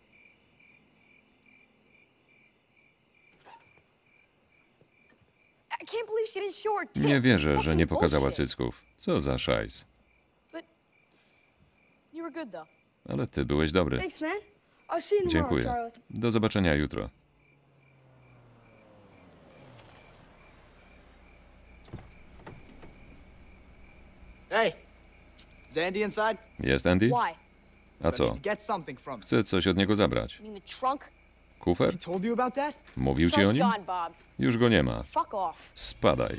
Nie wierzę, że nie pokazała cycków. Co za szajs. Ale ty byłeś dobry. Dziękuję. Do zobaczenia jutro. Hey, is Andy inside? Jest Andy? A co? Chcę coś od niego zabrać. Kufer? Mówił ci o nim? Już go nie ma. Spadaj.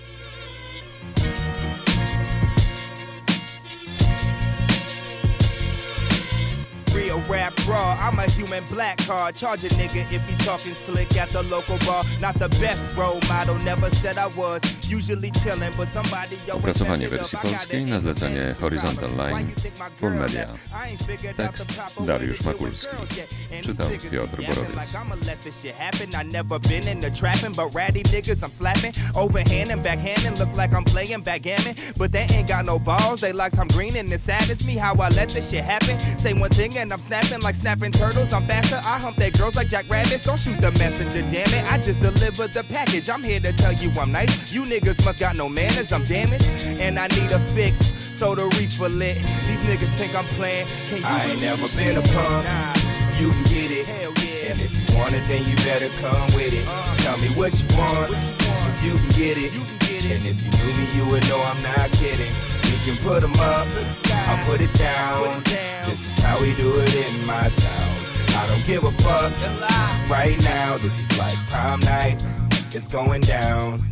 Real rap raw, I'm a human black card. Charge a nigga if he talking slick at the local bar. Not the best role model, never said I was. Usually chilling, but somebody Opracowanie wersji polskiej na zlecenie Horizontal Line, Full Media. Tekst Dariusz Makulski. Czytał Piotr Borowiec. I never been in the trapping, but ratty niggas I'm slapping. Overhand and backhanding, look like I'm playing backgammon. But they ain't got no balls, they like Tom Green and it saddens me how I let this shit happen. Say one thing and I'm snapping like snapping turtles. I'm faster, I hump that girls like jackrabbits. Don't shoot the messenger, damn it, I just delivered the package. I'm here to tell you I'm nice. You niggas must got no manners, I'm damaged. And I need a fix, so the reefer lit. These niggas think I'm playing. Can you I ain't never been a punk. You can get it. And if you want it, then you better come with it. Tell me what you want, cause you can get it. And if you knew me, you would know I'm not kidding. We can put them up, I'll put it down. This is how we do it in my town. I don't give a fuck right now. This is like prom night, it's going down.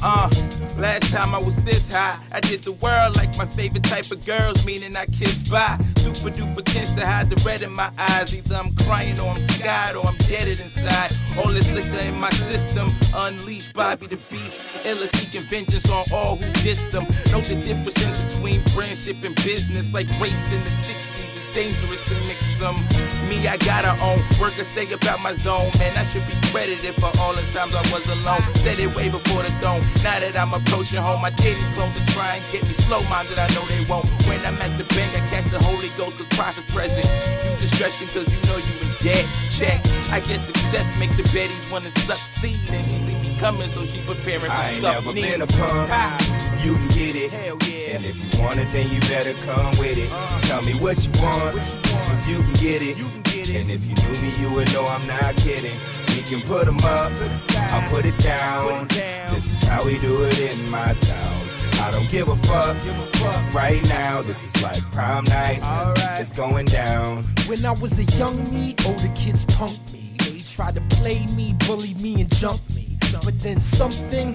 Last time I was this high, I did the world like my favorite type of girls, meaning I kissed by. Super duper tends to hide the red in my eyes. Either I'm crying or I'm scared or I'm deaded inside. All this liquor in my system, unleashed Bobby the Beast. Illa seeking vengeance on all who dissed them. Note the difference in between friendship and business, like race in the 60s. Dangerous to mix them. Me, I gotta own. Work and stay about my zone. Man, I should be credited for all the times I was alone. Said it way before the dawn. Now that I'm approaching home, my dailies clone to try and get me slow-minded. I know they won't. When I'm at the bank, I catch the Holy Ghost cause prophet's present. You distressing cause you know you in debt. Check. I guess success make the Bettys wanna succeed. And she see me coming, so she preparing for I ain't stuff. never been a punk. You can get it. And if you want it, then you better come with it. Tell me what you want, cause you can get it. And if you knew me, you would know I'm not kidding. We can put them up, I'll put it down. This is how we do it in my town. I don't give a fuck right now. This is like prom night, it's going down. When I was a young me, older kids punked me. They tried to play me, bully me, and jump me. But then something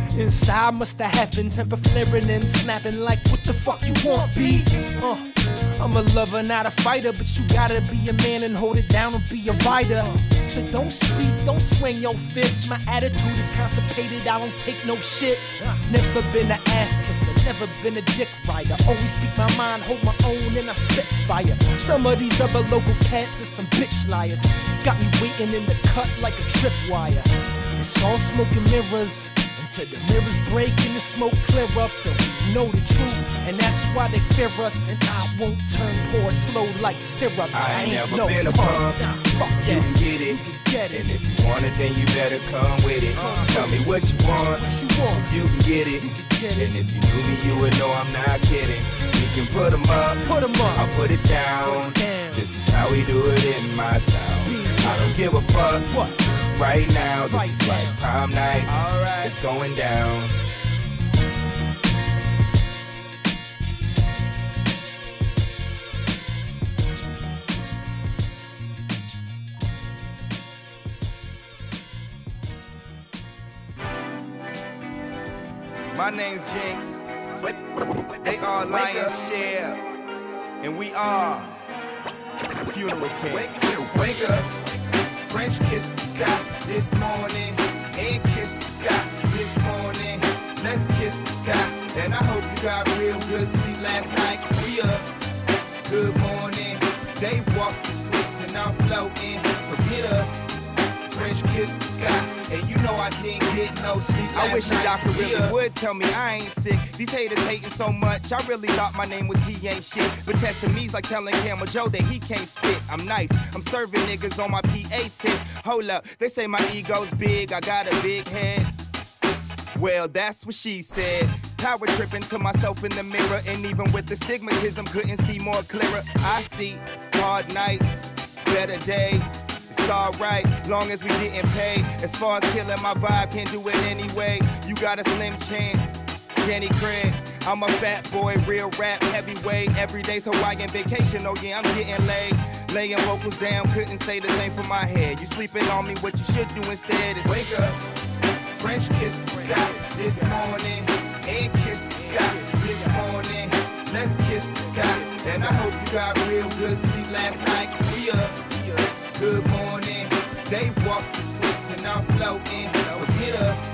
Inside must have happened, temper flaring and snapping like, what the fuck you want, B? I'm a lover, not a fighter, but you gotta be a man and hold it down and be a rider. So don't speak, don't swing your fists. My attitude is constipated, I don't take no shit. Never been an ass kisser, never been a dick rider. Always speak my mind, hold my own, and I spit fire. Some of these other local cats are some bitch liars. Got me waiting in the cut like a tripwire. It's all smoke and mirrors. Until the mirrors break and the smoke clear up, and we know the truth, and that's why they fear us. And I won't turn poor slow like syrup. I ain't never been a punk. You can get it. And if you want it, then you better come with it. Tell me what you want, cause you can get it. And if you knew me, you would know I'm not kidding. We can put them up, I'll put it down. This is how we do it in my town. I don't give a fuck. Right now, this is like prom night. It's going down. My name's Jinx. They are Lion's Share. And we are Funeral King. Wake up. French kiss the sky this morning, and kiss the sky this morning. Let's kiss the sky, and I hope you got real good sleep last night, cause we up. Good morning, they walk the streets and I'm floating, so get up. French kiss the sky, and you know I didn't get no sleep last night. I wish the doctor really would tell me I ain't sick. These haters hating so much, I really thought my name was He Ain't Shit. But testing me's like telling Camel Joe that he can't spit. I'm nice, I'm serving niggas on my PA tip. Hold up, they say my ego's big, I got a big head. Well, that's what she said. Power tripping to myself in the mirror, and even with the stigmatism, couldn't see more clearer. I see hard nights, better days. It's alright, long as we getting paid. As far as killing my vibe, can't do it anyway. You got a slim chance, Jenny Craig. I'm a fat boy, real rap, heavyweight. Every day's Hawaiian vacation, oh yeah, I'm getting laid. Laying vocals down, couldn't say the same for my head. You sleeping on me, what you should do instead is wake up. French kiss the sky this morning, and kiss the sky this morning. Let's kiss the sky, and I hope you got real good sleep last night, cause we up. Good morning, they walk the streets and I'm floating, so get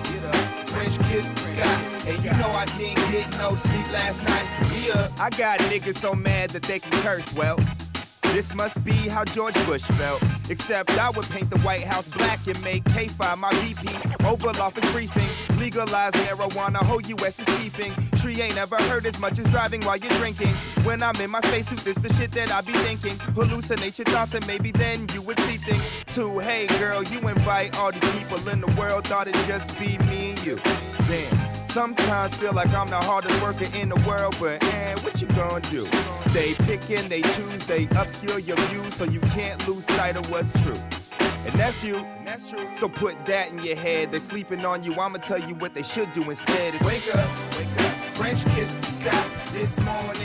up, French kiss the sky, and you know I didn't get no sleep last night, so be up. I got niggas so mad that they can curse, well, this must be how George Bush felt, except I would paint the White House black and make K5 my VP, Oval Office briefing, legalize marijuana, whole US is chiefing, tree ain't ever heard as much as driving while you're drinking, when I'm in my spacesuit, this the shit that I be thinking, hallucinate your thoughts and maybe then you would see things, too, hey girl, you invite all these people in the world, thought it'd just be me and you, damn. Sometimes feel like I'm the hardest worker in the world, but what you gonna do? They pick and they choose, they obscure your views, so you can't lose sight of what's true. And that's you, and that's true. So put that in your head, they're sleeping on you, I'ma tell you what they should do instead is wake up, French kiss the sky this morning.